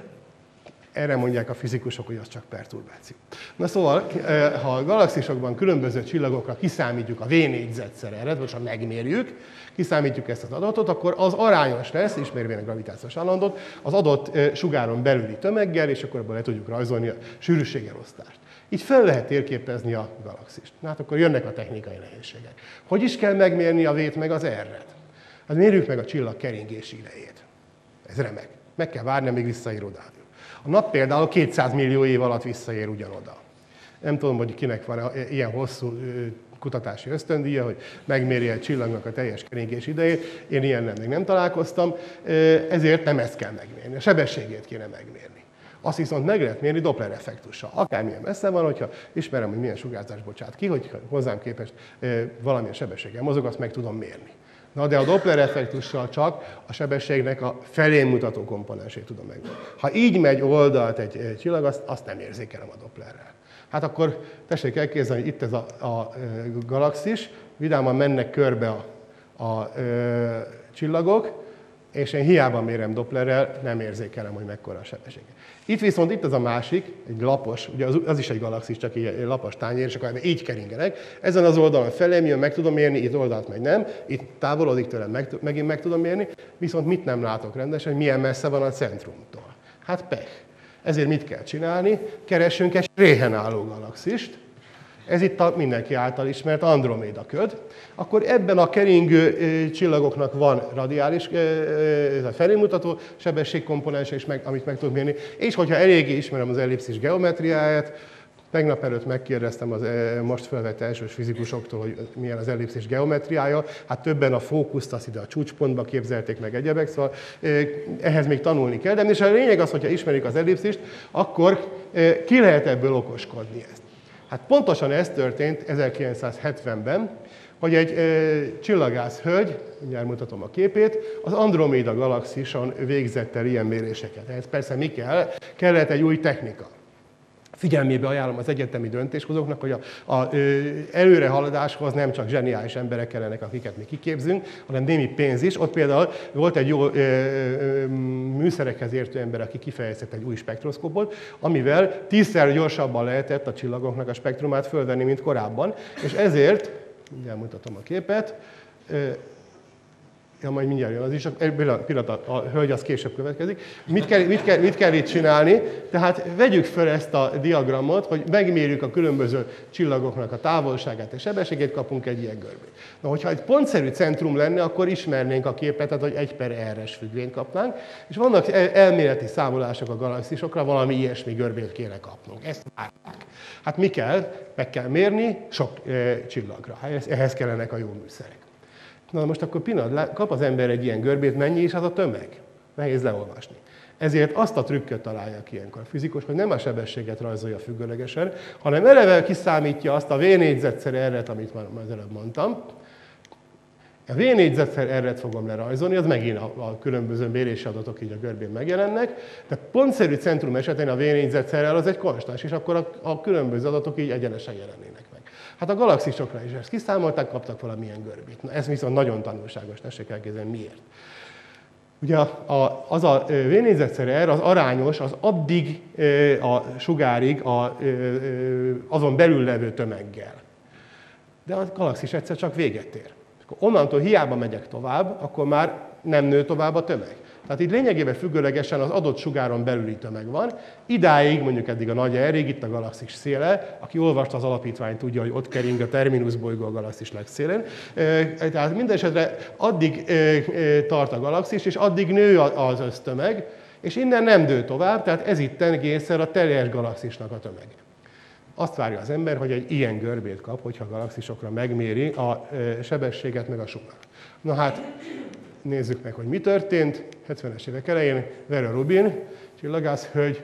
erre mondják a fizikusok, hogy az csak perturbáció. Na szóval, ha a galaxisokban különböző csillagokra kiszámítjuk a V négyzetszer R-et, vagy ha megmérjük, kiszámítjuk ezt az adatot, akkor az arányos lesz, ismervén a gravitációs állandót, az adott sugáron belüli tömeggel, és akkor ebből le tudjuk rajzolni a sűrűségelosztást. Így fel lehet térképezni a galaxist. Na hát akkor jönnek a technikai nehézségek. Hogy is kell megmérni a V-t meg az R-et? Hát mérjük meg a csillag keringési idejét. Ez remek. Meg kell várni, amíg visszaér odáig. A nap például kétszáz millió év alatt visszaér ugyanoda. Nem tudom, hogy kinek van ilyen hosszú kutatási ösztöndíja, hogy megmérje egy csillagnak a teljes keringési idejét. Én ilyennel még nem találkoztam, ezért nem ezt kell megmérni. A sebességét kéne megmérni. Azt viszont meg lehet mérni Doppler effektussal. Akármilyen messze van, hogyha ismerem, hogy milyen sugárzást bocsát ki, hogy hozzám képest valamilyen sebességgel mozog, azt meg tudom mérni. Na, de a Doppler effektussal csak a sebességnek a felén mutató komponensét tudom megmérni. Ha így megy oldalt egy, egy csillag, azt, azt nem érzékelem a Dopplerrel. Hát akkor tessék elképzelni, hogy itt ez a, a galaxis, vidáman mennek körbe a, a, a csillagok, és én hiába mérem Dopplerrel, nem érzékelem, hogy mekkora a sebessége. Itt viszont itt az a másik, egy lapos, ugye az, az is egy galaxis, csak egy lapos tányér, és akkor így keringenek. Ezen az oldalon felém jön, meg tudom mérni, itt oldalt megy nem, itt távolodik tőlem, meg, megint meg tudom mérni, viszont mit nem látok rendesen, hogy milyen messze van a centrumtól. Hát pech. Ezért mit kell csinálni? Keressünk egy réhen álló galaxist. Ez itt a mindenki által ismert Androméda köd. Akkor ebben a keringő csillagoknak van radiális, felélmutató sebességkomponense is, meg, amit meg tudok mérni. És hogyha eléggé ismerem az ellipszis geometriáját, tegnap előtt megkérdeztem az most felvett elsős fizikusoktól, hogy milyen az ellipszis geometriája. Hát többen a fókuszt azt ide a csúcspontba képzelték meg egyebek, szóval ehhez még tanulni kell. De és a lényeg az, hogyha ismerik az ellipszist, akkor ki lehet ebből okoskodni ezt. Hát pontosan ez történt ezerkilencszázhetvenben, hogy egy e, csillagász hölgy, mindjárt mutatom a képét, az Androméda galaxison végzett el ilyen méréseket. Ez persze mi kell? Kellett egy új technika. Figyelmébe ajánlom az egyetemi döntéshozóknak, hogy a, a ö, előrehaladáshoz nem csak zseniális emberek kellenek, akiket mi kiképzünk, hanem némi pénz is. Ott például volt egy jó ö, ö, műszerekhez értő ember, aki kifejezett egy új spektroszkópot, amivel tízszer gyorsabban lehetett a csillagoknak a spektrumát fölvenni, mint korábban, és ezért, mindjárt mutatom a képet, ö, Ja, majd mindjárt jön az is, egy pillanat, a hölgy az később következik. Mit kell, mit, kell, mit kell itt csinálni? Tehát vegyük fel ezt a diagramot, hogy megmérjük a különböző csillagoknak a távolságát és sebességét, kapunk egy ilyen görbét. Na, hogyha egy pontszerű centrum lenne, akkor ismernénk a képet, tehát hogy egy per er-es függvényt kapnánk, és vannak elméleti számolások a galaxisokra, valami ilyesmi görbét kéne kapnunk. Ezt várják. Hát mi kell? Meg kell mérni sok e, csillagra. Ehhez kellenek a jó műszerek. Na most akkor pillanat, kap az ember egy ilyen görbét, mennyi is az a tömeg? Nehéz leolvasni. Ezért azt a trükköt találja ki ilyenkor a fizikus, hogy nem a sebességet rajzolja függőlegesen, hanem eleve kiszámítja azt a V-négyzetszer R-et, amit már az előbb mondtam. A V-négyzetszer R-et fogom lerajzolni, az megint a, a különböző mérési adatok így a görbén megjelennek, de pontszerű centrum esetén a V-négyzetszer R az egy konstans, és akkor a, a különböző adatok így egyenesen jelennének meg. Hát a galaxisokra is ezt kiszámolták, kaptak valamilyen görbét. Na, ez viszont nagyon tanulságos, tessék elképzelni, miért. Ugye a, a, az a V-négyzetszer R az arányos az addig a sugárig a, azon belül levő tömeggel. De a galaxis egyszer csak véget ér. Onnantól hiába megyek tovább, akkor már nem nő tovább a tömeg. Tehát itt lényegében függőlegesen az adott sugáron belüli tömeg van. Idáig, mondjuk eddig a nagy R-ig, itt a galaxis széle, aki olvasta az alapítványt, tudja, hogy ott kering a Terminus bolygó a galaxis legszélén. Tehát minden esetre addig tart a galaxis, és addig nő az össztömeg, és innen nem nő tovább, tehát ez itt egészen a teljes galaxisnak a tömege. Azt várja az ember, hogy egy ilyen görbét kap, hogyha a galaxisokra megméri a sebességet meg a sugarat. Na hát, nézzük meg, hogy mi történt. hetvenes évek elején Vera Rubin, csillagászhölgy,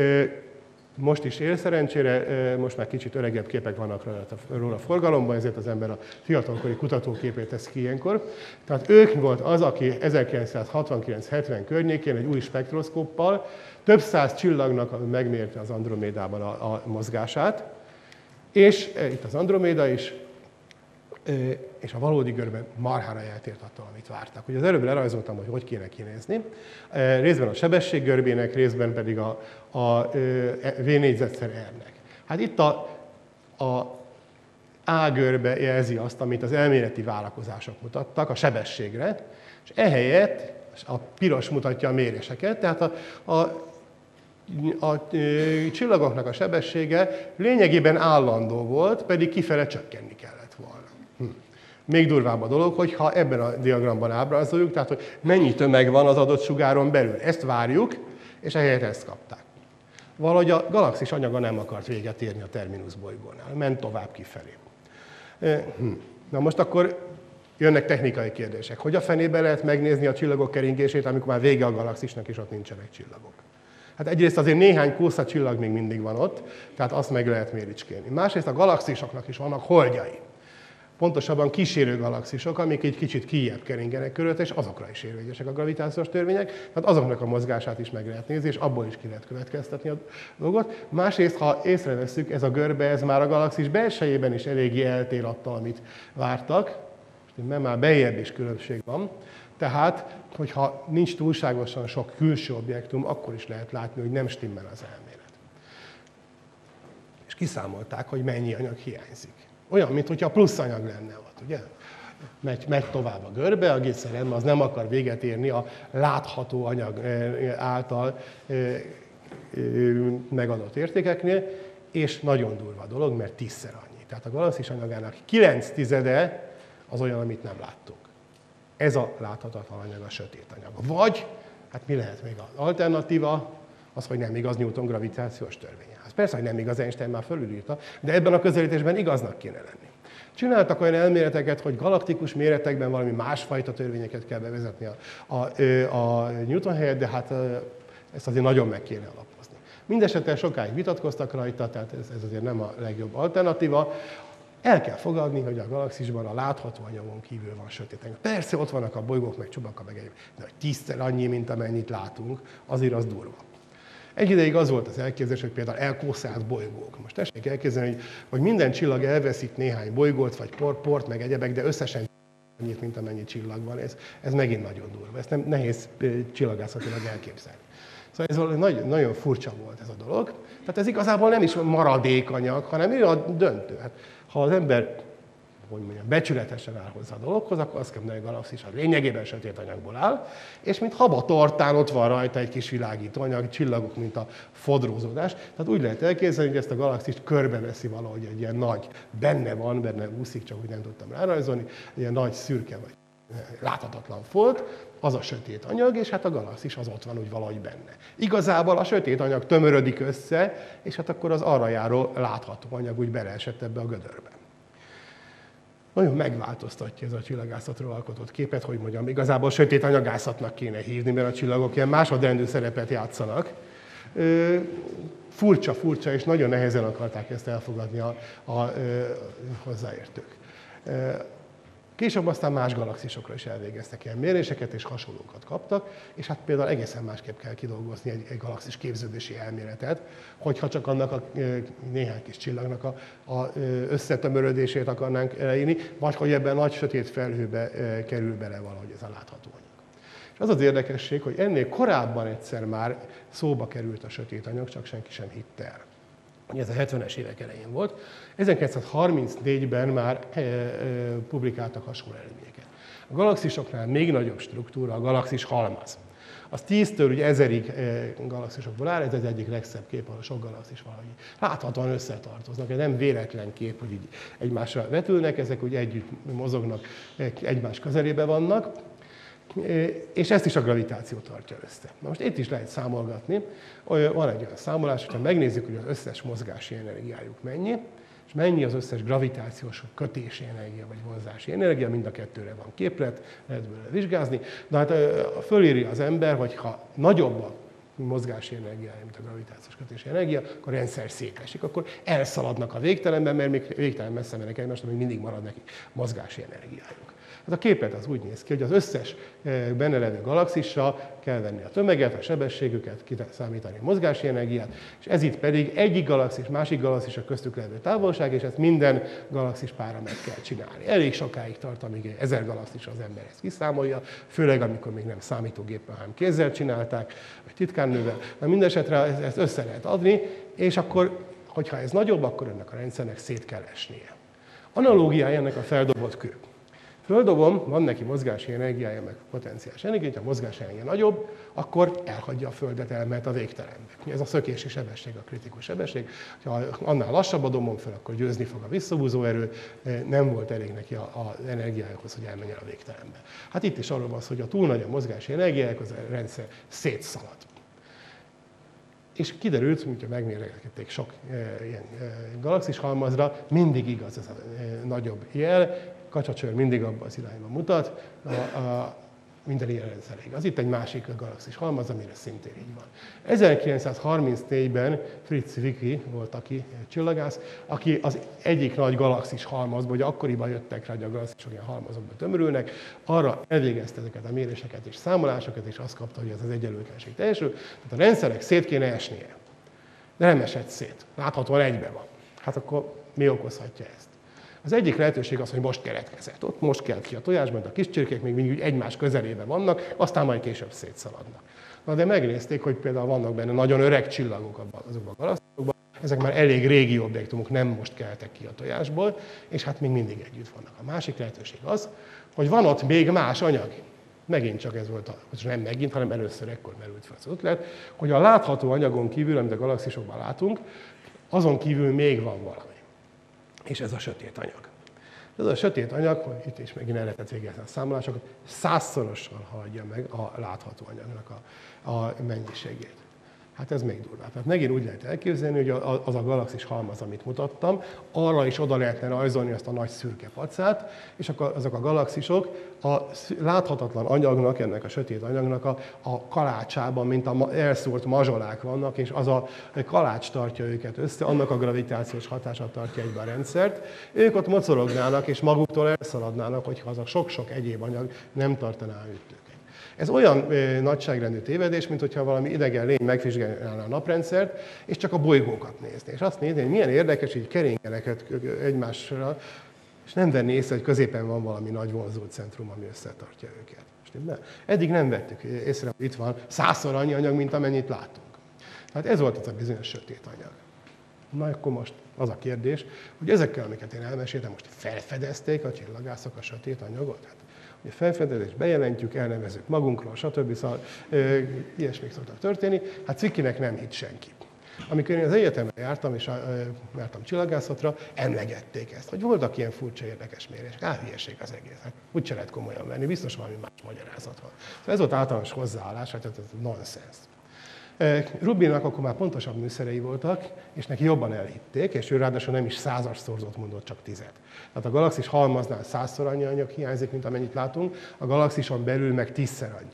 most is él szerencsére, most már kicsit öregebb képek vannak róla a forgalomban, ezért az ember a fiatalkori kutatóképét tesz ki ilyenkor. Tehát ők volt az, aki ezerkilencszázhatvankilenc hetven környékén egy új spektroszkóppal több száz csillagnak megmérte az Andromédában a, a mozgását, és itt az Androméda is, és a valódi görbe marhára eltért attól, amit vártak. Ugye az előbb lerajzoltam, hogy hogy kéne kinézni. Részben a sebességgörbének, részben pedig a, a V-négyzetszer R-nek. Hát itt a, a A görbe jelzi azt, amit az elméleti várakozások mutattak a sebességre, és ehelyett a piros mutatja a méréseket, tehát a, a A, a csillagoknak a sebessége lényegében állandó volt, pedig kifele csökkenni kellett volna. Hm. Még durvább a dolog, hogyha ebben a diagramban ábrázoljuk, tehát hogy mennyi tömeg van az adott sugáron belül. Ezt várjuk, és ehelyett ezt kapták. Valahogy a galaxis anyaga nem akart véget érni a Terminus bolygónál, ment tovább kifelé. Hm. Na most akkor jönnek technikai kérdések. Hogy a fenébe lehet megnézni a csillagok keringését, amikor már vége a galaxisnak, és ott nincsenek csillagok? Hát egyrészt azért néhány kósza csillag még mindig van ott, tehát azt meg lehet méricskélni. Másrészt a galaxisoknak is vannak holdjai. Pontosabban kísérő galaxisok, amik egy kicsit kijjebb keringenek körülött, és azokra is érvényesek a gravitációs törvények, tehát azoknak a mozgását is meg lehet nézni, és abból is ki lehet következtetni a dolgot. Másrészt, ha észrevesszük, ez a görbe, ez már a galaxis belsejében is eléggé eltér attól, amit vártak, mert már beljebb is különbség van. Tehát, hogyha nincs túlságosan sok külső objektum, akkor is lehet látni, hogy nem stimmel az elmélet. És kiszámolták, hogy mennyi anyag hiányzik. Olyan, mintha plusz anyag lenne ott, ugye? Megy, megy tovább a görbe, a gétszerem az nem akar véget érni a látható anyag által megadott értékeknél, és nagyon durva dolog, mert tízszer annyi. Tehát a galaxis anyagának kilenc tizede az olyan, amit nem láttunk. Ez a láthatatlan anyag, a sötét anyag. Vagy, hát mi lehet még az alternatíva, az, hogy nem igaz Newton gravitációs törvényéhez. Persze, hogy nem igaz, Einstein már fölülírta, de ebben a közelítésben igaznak kéne lenni. Csináltak olyan elméleteket, hogy galaktikus méretekben valami másfajta törvényeket kell bevezetni a, a, a Newton helyett, de hát ezt azért nagyon meg kéne alapozni. Mindenesetre sokáig vitatkoztak rajta, tehát ez, ez azért nem a legjobb alternatíva. El kell fogadni, hogy a galaxisban a látható anyagon kívül van sötét anyag. Persze ott vannak a bolygók, meg csubaka, meg egyéb, de hogy tízszer annyi, mint amennyit látunk, azért az durva. Egy ideig az volt az elképzelés, hogy például elkószált bolygók. Most tessék elképzelni, hogy, hogy minden csillag elveszít néhány bolygót, vagy por, port, meg egyebek, de összesen annyit, mint amennyi csillag van. Ez, ez megint nagyon durva. Ezt nem nehéz csillagászatilag elképzelni. Szóval ez nagyon, nagyon furcsa volt ez a dolog. Tehát ez igazából nem is maradékanyag, hanem ő a döntő. Hát, ha az ember hogy mondjam, becsületesen áll hozzá a dologhoz, akkor azt kell mondani, hogy a galaxis az lényegében sötét anyagból áll, és mint haba tortán ott van rajta egy kis világító anyag, csillagok, mint a fodrózódás. Tehát úgy lehet elképzelni, hogy ezt a galaxist körbeveszi valahogy egy ilyen nagy, benne van, benne úszik, csak úgy nem tudtam rárajzolni, egy ilyen nagy szürke vagy láthatatlan folt, az a sötét anyag, és hát a galaxis az ott van úgy valahogy benne. Igazából a sötét anyag tömörödik össze, és hát akkor az arra járó látható anyag úgy beleesett ebbe a gödörbe. Nagyon megváltoztatja ez a csillagászatról alkotott képet, hogy mondjam, igazából sötét anyagászatnak kéne hívni, mert a csillagok ilyen másodrendű szerepet játszanak. Furcsa, furcsa, és nagyon nehezen akarták ezt elfogadni a, a, a hozzáértők. Később aztán más galaxisokra is elvégeztek ilyen méréseket, és hasonlókat kaptak, és hát például egészen másképp kell kidolgozni egy, egy galaxis képződési elméletet, hogyha csak annak a néhány kis csillagnak a, a összetömörödését akarnánk leírni, vagy hogy ebben nagy sötét felhőbe kerül bele valahogy ez a látható anyag. És az az érdekesség, hogy ennél korábban egyszer már szóba került a sötét anyag, csak senki sem hitte el. Ez a hetvenes évek elején volt. ezerkilencszázharmincnégyben már e, e, publikáltak hasonló eredményeket. A galaxisoknál még nagyobb struktúra a galaxis halmaz. Az tíztől ugye ezerig e, galaxisokból áll, ez az egyik legszebb kép, ahol sok galaxis valahogy láthatóan összetartoznak. Ez nem véletlen kép, hogy így egymásra vetülnek, ezek úgy együtt mozognak, egymás közelébe vannak. És ezt is a gravitáció tartja össze. Na most itt is lehet számolgatni. Van egy olyan számolás, hogyha megnézzük, hogy az összes mozgási energiájuk mennyi, és mennyi az összes gravitációs kötési energia, vagy vonzási energia, mind a kettőre van képlet, lehet belőle vizsgázni. De hát fölírja az ember, hogy ha nagyobb a mozgási energiája, mint a gravitációs kötési energia, akkor a rendszer szétesik, akkor elszaladnak a végtelenben, mert még végtelen messze mennek egymást, még mindig marad nekik mozgási energiájuk. Hát a képlet az úgy néz ki, hogy az összes benne levő galaxissal kell venni a tömeget, a sebességüket, kiszámítani a mozgási energiát, és ez itt pedig egyik galaxis, másik galaxis a köztük levő távolság, és ezt minden galaxis pára meg kell csinálni. Elég sokáig tart, amíg ezer galaxis az ember ezt kiszámolja, főleg amikor még nem számítógéppel, hanem kézzel csinálták, vagy titkárnővel. Na mindesetre ezt össze lehet adni, és akkor, hogyha ez nagyobb, akkor ennek a rendszernek szét kell esnie. Analógiája ennek a feldobott kő. Földobom, van neki mozgási energiája, meg potenciális energia, ha a mozgási energia nagyobb, akkor elhagyja a Földet, elmehet a végtelenbe. Ez a szökési sebesség, a kritikus sebesség. Ha annál lassabban dobom fel, akkor győzni fog a visszahúzó erő, nem volt elég neki az energiájához, hogy elmenjen a végtelenbe. Hát itt is arról van szó, hogy a túl nagy a mozgási energiáják, az a rendszer szétszalad. És kiderült, hogyha megmérgették sok e, ilyen e, galaxis halmazra, mindig igaz ez a e, nagyobb jel, kacsacsőr mindig abban az irányba mutat, a, a, minden ilyen rendszer igaz. Itt egy másik galaxis halmaz, amire szintén így van. ezerkilencszázharmincnégyben Fritz Zwicky volt, aki csillagász, aki az egyik nagy galaxis halmazból, hogy akkoriban jöttek rá, hogy a galaxisok ilyen halmazokba tömörülnek, arra elvégezte ezeket a méréseket és számolásokat, és azt kapta, hogy ez az egyenlőtlenség teljesül. Tehát a rendszerek szét kéne esnie. De nem esett szét. Láthatóan egybe van. Hát akkor mi okozhatja ezt? Az egyik lehetőség az, hogy most keletkezett. Ott most kelt ki a tojás, mert a kis csirkék még mindig egymás közelében vannak, aztán majd később szétszaladnak. Na de megnézték, hogy például vannak benne nagyon öreg csillagok azokban a galaxisokban, ezek már elég régi objektumok, nem most keltek ki a tojásból, és hát még mindig együtt vannak. A másik lehetőség az, hogy van ott még más anyag. Megint csak ez volt, a, nem megint, hanem először ekkor merült fel az ötlet, hogy a látható anyagon kívül, amit a galaxisokban látunk, azon kívül még van valami. És ez a sötét anyag. Ez a sötét anyag, hogy itt is megint el lehetett végezni a számolásokat, százszorosan haladja meg a látható anyagnak a, a mennyiségét. Hát ez még durvább. Tehát megint úgy lehet elképzelni, hogy az a galaxis halmaz, amit mutattam, arra is oda lehetne rajzolni azt a nagy szürke pacát, és akkor azok a galaxisok a láthatatlan anyagnak, ennek a sötét anyagnak a, a kalácsában, mint a elszórt mazsolák vannak, és az a kalács tartja őket össze, annak a gravitációs hatása tartja egybe a rendszert. Ők ott mocorognának, és maguktól elszaladnának, hogyha az a sok-sok egyéb anyag nem tartaná őt. Ez olyan ö, nagyságrendű tévedés, mint hogyha valami idegen lény megvizsgálná a naprendszert, és csak a bolygókat nézni. És azt nézni, hogy milyen érdekes, hogy keringjenek egymásra, és nem venni észre, hogy középen van valami nagy vonzócentrum, ami összetartja őket. Nem. Eddig nem vettük észre, hogy itt van százszor annyi anyag, mint amennyit látunk. Tehát ez volt az a bizonyos sötét anyag. Na, akkor most az a kérdés, hogy ezekkel, amiket én elmeséltem, most felfedezték a csillagászok a sötét anyagot? Hát, ugye felfedezést bejelentjük, elnevezzük magunkról, stb. Szóval ö, ilyesmik szoktak történni. Hát Cvickynek nem hitt senki. Amikor én az egyetemre jártam, és jártam csillagászatra, emlegették ezt, hogy voltak ilyen furcsa, érdekes mérések. Á, hülyeség az egész. Hát úgyse lehet komolyan venni, biztos valami más magyarázat van. Szóval ez volt általános hozzáállás, hát ez nonsens. Rubinnak akkor már pontosabb műszerei voltak, és neki jobban elhitték, és ő ráadásul nem is százas szorzót mondott, csak tizet. Tehát a galaxis halmaznál százszor annyi anyag hiányzik, mint amennyit látunk, a galaxison belül meg tízszer annyi.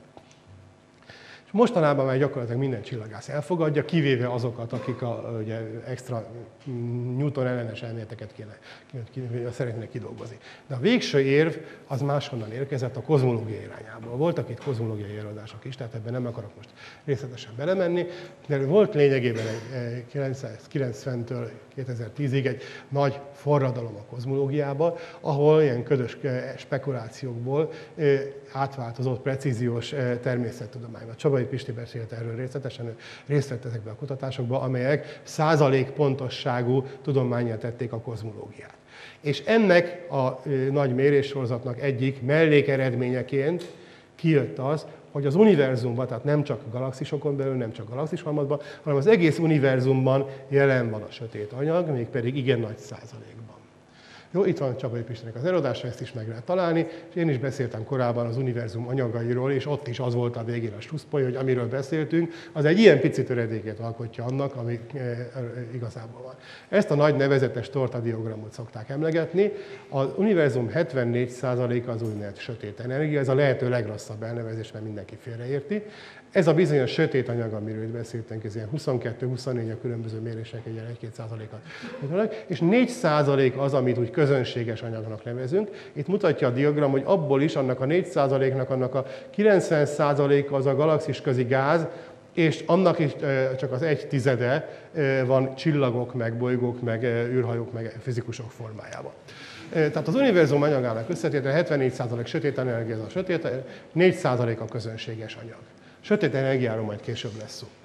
És mostanában már gyakorlatilag minden csillagász elfogadja, kivéve azokat, akik a, ugye, extra Newton ellenes elméleteket kéne, kéne, szeretnének kidolgozni. De a végső érv az máshonnan érkezett, a kozmológia irányából. Voltak itt kozmológiai előadások is, tehát ebben nem akarok most részletesen belemenni, de volt lényegében kilencvenkilenctől kétezer-tízig egy nagy forradalom a kozmológiában, ahol ilyen ködös spekulációkból átváltozott precíziós természettudományba. Csabai Pisti beszélt erről részletesen, ő részt vett ezekben a kutatásokban, amelyek százalék pontosságú tudománnyá tették a kozmológiát. És ennek a nagy méréssorozatnak egyik mellékeredményeként kijött az, hogy az univerzumban, tehát nem csak a galaxisokon belül, nem csak galaxishalmazban, hanem az egész univerzumban jelen van a sötét anyag, mégpedig igen nagy százalékban. Jó, itt van Csabai Pistinek az előadása, ezt is meg lehet találni, és én is beszéltem korábban az univerzum anyagairól, és ott is az volt a végén a slusszpoly, hogy amiről beszéltünk, az egy ilyen pici töredékét alkotja annak, ami e, igazából van. Ezt a nagy nevezetes tortadiagramot szokták emlegetni. Az univerzum hetvennégy százaléka az úgynevezett sötét energia, ez a lehető legrosszabb elnevezés, mert mindenki félreérti. Ez a bizonyos sötét anyag, amiről itt beszéltünk, ez ilyen huszonkettő-huszonnégy a különböző mérések, egy ilyen egy-két százalékat. És négy százalék az, amit úgy közönséges anyagnak nevezünk. Itt mutatja a diagram, hogy abból is, annak a négy százaléknak, annak a kilencven százaléka az a galaxis közi gáz, és annak is csak az egy tizede van csillagok, meg bolygók, meg űrhajók, meg fizikusok formájában. Tehát az univerzum anyagának összetétele hetvennégy százalék sötét energia, ez a sötét, négy százalék a közönséges anyag. Sötét energiáról majd később lesz szó.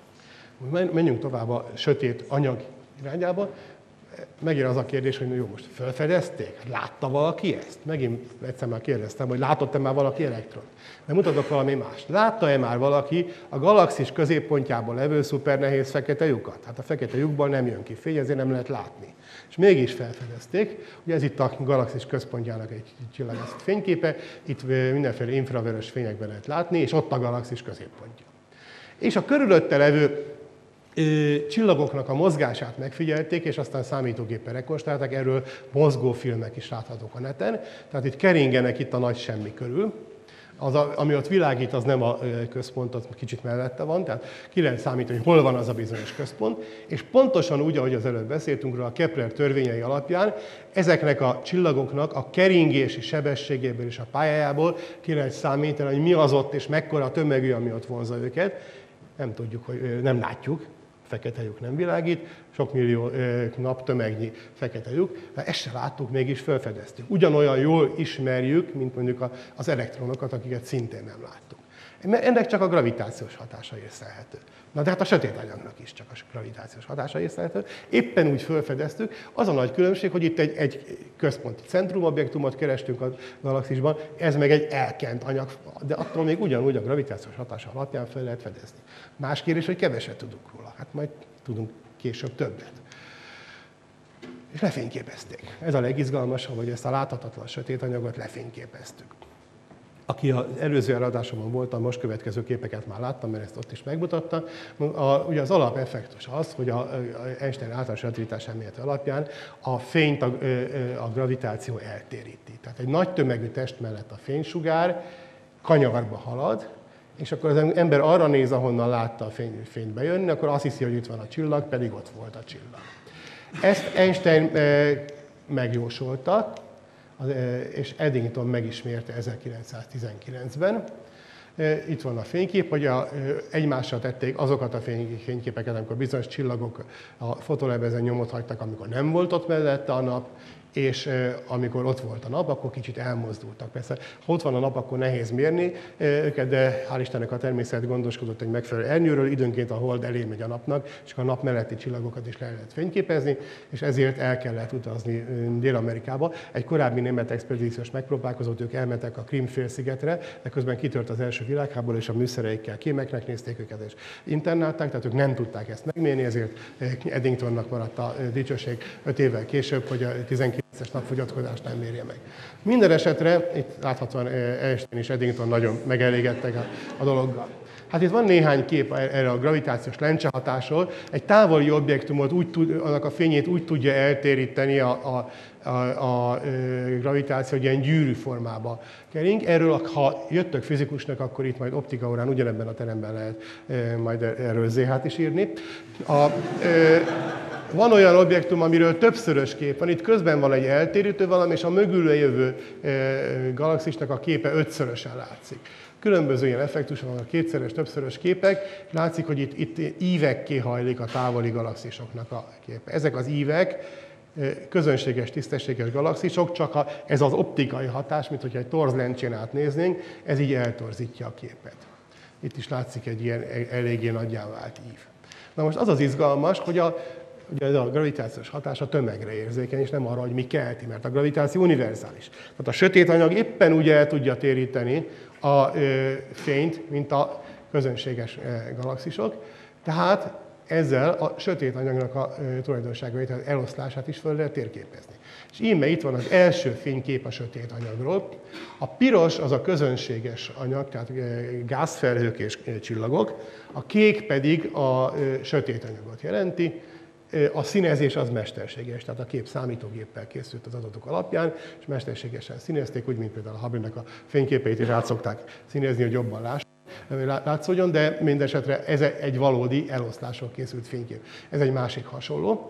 Menjünk tovább a sötét anyag irányába. Megint az a kérdés, hogy jó, most felfedezték? Látta valaki ezt? Megint egyszer már kérdeztem, hogy látott-e már valaki elektront? De mutatok valami mást. Látta-e már valaki a galaxis középpontjában levő szupernehéz fekete lyukat? Hát a fekete lyukból nem jön ki fény, ezért nem lehet látni. És mégis felfedezték, ugye ez itt a galaxis központjának egy csillagászat fényképe, itt mindenféle infravörös fényekben lehet látni, és ott a galaxis középpontja. És a körülötte levő csillagoknak a mozgását megfigyelték, és aztán számítógéppel rekonstruálták, erről mozgófilmek is láthatók a neten. Tehát itt keringenek itt a nagy semmi körül. Az, a, ami ott világít, az nem a központ, az kicsit mellette van, tehát ki lehet számítani, hogy hol van az a bizonyos központ, és pontosan úgy, ahogy az előbb beszéltünk róla, a Kepler törvényei alapján, ezeknek a csillagoknak a keringési sebességéből és a pályájából ki lehet számítani, hogy mi az ott, és mekkora a tömegű, ami ott vonza őket. Nem tudjuk, hogy nem látjuk, fekete lyuk nem világít, sok millió naptömegnyi fekete lyuk, de ezt se láttuk, mégis felfedeztük. Ugyanolyan jól ismerjük, mint mondjuk az elektronokat, akiket szintén nem láttuk. Ennek csak a gravitációs hatása észlelhető. Na de hát a sötét anyagnak is csak a gravitációs hatása észlelhető. Éppen úgy felfedeztük, az a nagy különbség, hogy itt egy, egy központi centrumobjektumot kerestünk a galaxisban, ez meg egy elkent anyag, de attól még ugyanúgy a gravitációs hatása alapján fel lehet fedezni. Más kérdés, hogy keveset tudunk róla, hát majd tudunk később többet. És lefényképezték. Ez a legizgalmasabb, hogy ezt a láthatatlan sötét anyagot lefényképeztük. Aki az előző előadásomon voltam, most következő képeket már láttam, mert ezt ott is megmutatta. A, ugye az alapeffektus az, hogy a, a Einstein általános relativitás elmélete alapján a fényt a, a gravitáció eltéríti. Tehát egy nagy tömegű test mellett a fénysugár kanyarba halad, és akkor az ember arra néz, ahonnan látta a fény, fényt bejönni, akkor azt hiszi, hogy itt van a csillag, pedig ott volt a csillag. Ezt Einstein e, megjósolta, és Eddington megismerte ezerkilencszáztizenkilencben. Itt van a fénykép, hogy a, egymással tették azokat a fényképeket, amikor bizonyos csillagok a fotolebezőn nyomot hagytak, amikor nem volt ott mellette a nap, és amikor ott volt a nap, akkor kicsit elmozdultak. Persze, ha ott van a nap, akkor nehéz mérni őket, de hál' Istennek a természet gondoskodott egy megfelelő ernyőről, időnként a hold elé megy a napnak, és a nap melletti csillagokat is le lehet fényképezni, és ezért el kellett utazni Dél-Amerikába. Egy korábbi német expedíciós megpróbálkozott, ők elmentek a Krím-félszigetre, de közben kitört az első világháború, és a műszereikkel kémeknek nézték őket, és internálták, tehát ők nem tudták ezt megmérni, ezért Eddingtonnak maradt a dicsőség öt évvel később, hogy a tizenkilences napfogyatkozást nem mérje meg. Minden esetre, itt láthatóan Einstein és Eddington nagyon megelégedtek a, a dologgal. Hát itt van néhány kép erre a gravitációs lencse hatásról. Egy távoli objektumot, úgy tud, annak a fényét úgy tudja eltéríteni a, a, a, a gravitáció, hogy ilyen gyűrű formába kering. Erről, ha jöttök fizikusnak, akkor itt majd optikaórán ugyanebben a teremben lehet majd erről zé há-t is írni. A, Van olyan objektum, amiről többszörös kép van, itt közben van egy eltérítő valami, és a mögül jövő galaxisnak a képe ötszörösen látszik. Különböző ilyen effektus van, a kétszeres, többszörös képek, látszik, hogy itt, itt ívekké hajlik a távoli galaxisoknak a képe. Ezek az ívek közönséges, tisztességes galaxisok, csak ha ez az optikai hatás, mint hogyha egy torzlencsén átnéznénk, ez így eltorzítja a képet. Itt is látszik egy ilyen eléggé nagyjá vált ív. Na most az az izgalmas, hogy a Ugye a gravitációs hatás a tömegre érzékeny, és nem arra, hogy mi kelti, mert a gravitáció univerzális. Tehát a sötét anyag éppen úgy el tudja téríteni a ö, fényt, mint a közönséges ö, galaxisok. Tehát ezzel a sötét anyagnak a ö, tulajdonságait, az eloszlását is föl lehet térképezni. És íme itt van az első fénykép a sötét anyagról. A piros az a közönséges anyag, tehát ö, gázfelhők és ö, csillagok, a kék pedig a ö, sötét anyagot jelenti. A színezés az mesterséges, tehát a kép számítógéppel készült az adatok alapján, és mesterségesen színezték, úgy, mint például a Hubble-nek a fényképeit is át szokták színezni, hogy jobban látszódjon, de mindesetre ez egy valódi eloszlásról készült fénykép. Ez egy másik hasonló.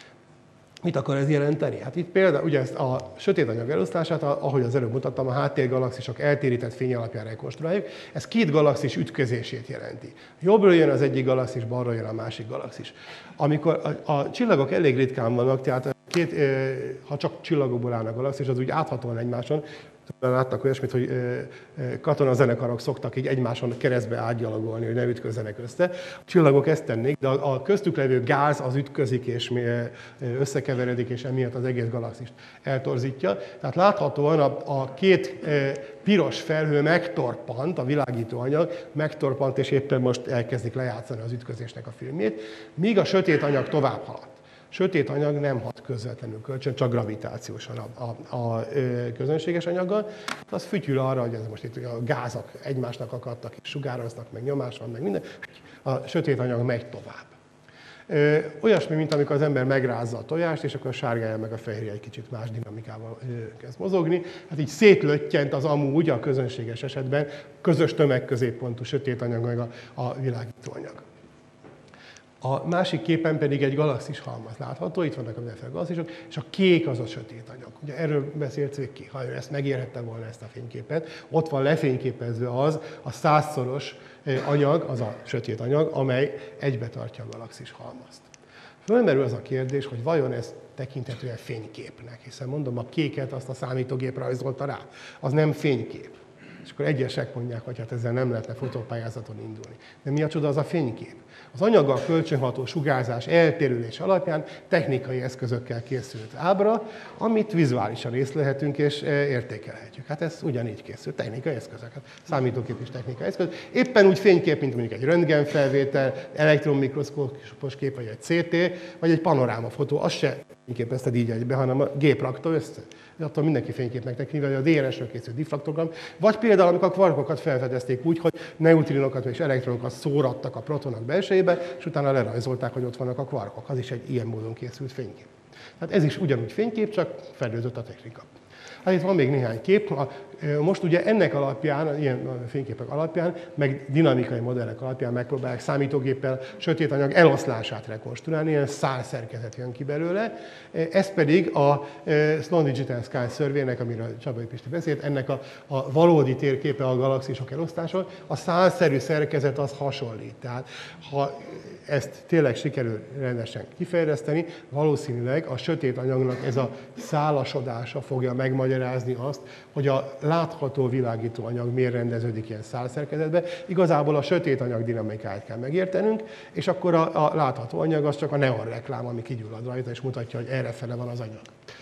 Mit akar ez jelenteni? Hát itt például ugye ezt a sötét anyag eloszlását, ahogy az előbb mutattam, a háttérgalaxisok eltérített fény alapján rekonstruáljuk. Ez két galaxis ütközését jelenti. Jobbról jön az egyik galaxis, balról jön a másik galaxis. Amikor a, a csillagok elég ritkán vannak, tehát két, ha csak csillagokból állnak a galaxis, az úgy áthatóan egymáson. Láttak olyasmit, hogy katonazenekarok szoktak így egymáson keresztbe átgyalogolni, hogy ne ütközzenek össze. A csillagok ezt tennék, de a köztük levő gáz az ütközik és összekeveredik, és emiatt az egész galaxist eltorzítja. Tehát láthatóan a, a két piros felhő megtorpant, a világító anyag megtorpant, és éppen most elkezdik lejátszani az ütközésnek a filmjét, míg a sötét anyag tovább haladt. Sötét anyag nem hat közvetlenül kölcsön, csak gravitációsan a, a, a közönséges anyaggal. Az fütyül arra, hogy ez most itt a gázak egymásnak akadtak, és sugároznak, meg nyomás van, meg minden. A sötét anyag megy tovább. Olyasmi, mint amikor az ember megrázza a tojást, és akkor a sárgája meg a fehérje egy kicsit más dinamikával kezd mozogni. Hát így szétlöttyent az amúgy a közönséges esetben közös tömegközéppontú sötét anyag meg a, a világító anyag. A másik képen pedig egy galaxis halmaz látható, itt vannak a mindenféle galaxisok, és a kék az a sötét anyag. Ugye erről beszélt Zwicky, ha ő ezt megérhette volna ezt a fényképet. Ott van lefényképezve az a százszoros anyag, az a sötét anyag, amely egybe tartja a galaxis halmazt. Fölmerül az a kérdés, hogy vajon ez tekinthetően fényképnek, hiszen mondom, a kéket azt a számítógép rajzolta rá, az nem fénykép. És akkor egyesek mondják, hogy hát ezzel nem lehetne fotópályázaton indulni. De mi a csoda, az a fénykép? Az anyaggal kölcsönható sugárzás eltérülés alapján technikai eszközökkel készült ábra, amit vizuálisan észlelhetünk és értékelhetjük. Hát ez ugyanígy készült, technikai eszközök, hát számítógép is technikai eszköz. Éppen úgy fénykép, mint mondjuk egy röntgenfelvétel, elektronmikroszkópos kép, vagy egy cé té, vagy egy panorámafotó, az se fényképezted így egybe, hanem a gép rakta össze. Attól mindenki fényképnek tekintve, hogy a dé en es-ről készült diffraktogram, vagy például, amikor a kvarkokat felfedezték úgy, hogy neutrinokat és elektronokat szórattak a protonok belsejébe, és utána lerajzolták, hogy ott vannak a kvarkok. Az is egy ilyen módon készült fénykép. Tehát ez is ugyanúgy fénykép, csak fejlődött a technika. Hát itt van még néhány kép. A Most ugye ennek alapján, ilyen fényképek alapján, meg dinamikai modellek alapján megpróbálják számítógéppel sötét anyag eloszlását rekonstruálni, ilyen szálszerkezet jön ki belőle. Ez pedig a Sloan Digital Sky Survey-nek, amiről Csabai Pisti beszélt, ennek a, a valódi térképe a galaxisok elosztása. A szálszerű szerkezet az hasonlít. Tehát ha ezt tényleg sikerül rendesen kifejleszteni, valószínűleg a sötét anyagnak ez a szálasodása fogja megmagyarázni azt, hogy a látható világító anyag miért rendeződik ilyen szálszerkezetbe. Igazából a sötét anyag dinamikáját kell megértenünk, és akkor a, a látható anyag az csak a neon reklám, ami kigyullad rajta, és mutatja, hogy errefele van az anyag.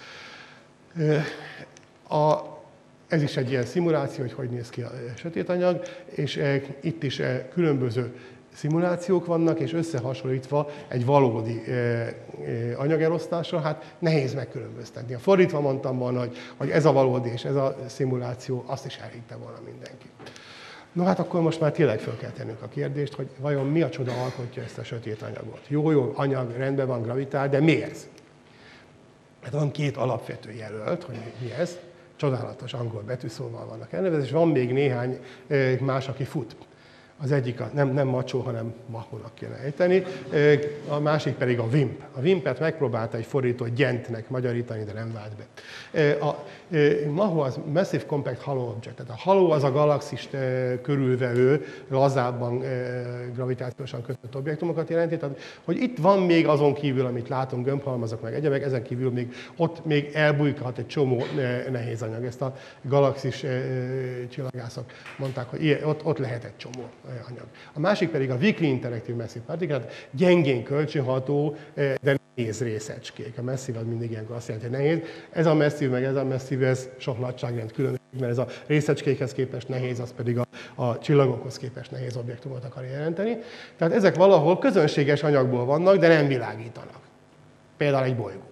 A, ez is egy ilyen szimuláció, hogy hogy néz ki a sötét anyag, és itt is különböző szimulációk vannak, és összehasonlítva egy valódi anyagelosztásra, hát nehéz megkülönböztetni. Fordítva mondtam volna, hogy, hogy ez a valódi és ez a szimuláció, azt is elhitte volna mindenki. No hát akkor most már tényleg fel kell tennünk a kérdést, hogy vajon mi a csoda alkotja ezt a sötét anyagot. Jó, jó, anyag, rendben van, gravitál, de mi ez? Hát van két alapvető jelölt, hogy mi ez. Csodálatos angol betűszóval vannak elnevezve, és van még néhány más, aki fut. Az egyik a, nem, nem macsó, hanem mahónak kéne ejteni, a másik pedig a WIMP. A WIMP-et megpróbálta egy fordító gyentnek magyarítani, de nem vált be. A mahó az Massive Compact Hollow Object, tehát a hollow az a galaxist körülvevő, lazábban gravitációsan kötött objektumokat jelenti, tehát hogy itt van még azon kívül, amit látunk, gömbhalmazok meg egyebek, ezen kívül még ott még elbújkálhat egy csomó nehéz anyag. Ezt a galaxis csillagászok mondták, hogy ilyen, ott, ott lehet egy csomó anyag. A másik pedig a Weakly Interactive Massive Particle, tehát gyengén kölcsönható, de nehéz részecskék. A masszív az mindig ilyenkor azt jelenti, hogy nehéz. Ez a masszív, meg ez a masszív, ez sok nagyságrend különbség, mert ez a részecskékhez képest nehéz, az pedig a, a csillagokhoz képest nehéz objektumot akar jelenteni. Tehát ezek valahol közönséges anyagból vannak, de nem világítanak. Például egy bolygó.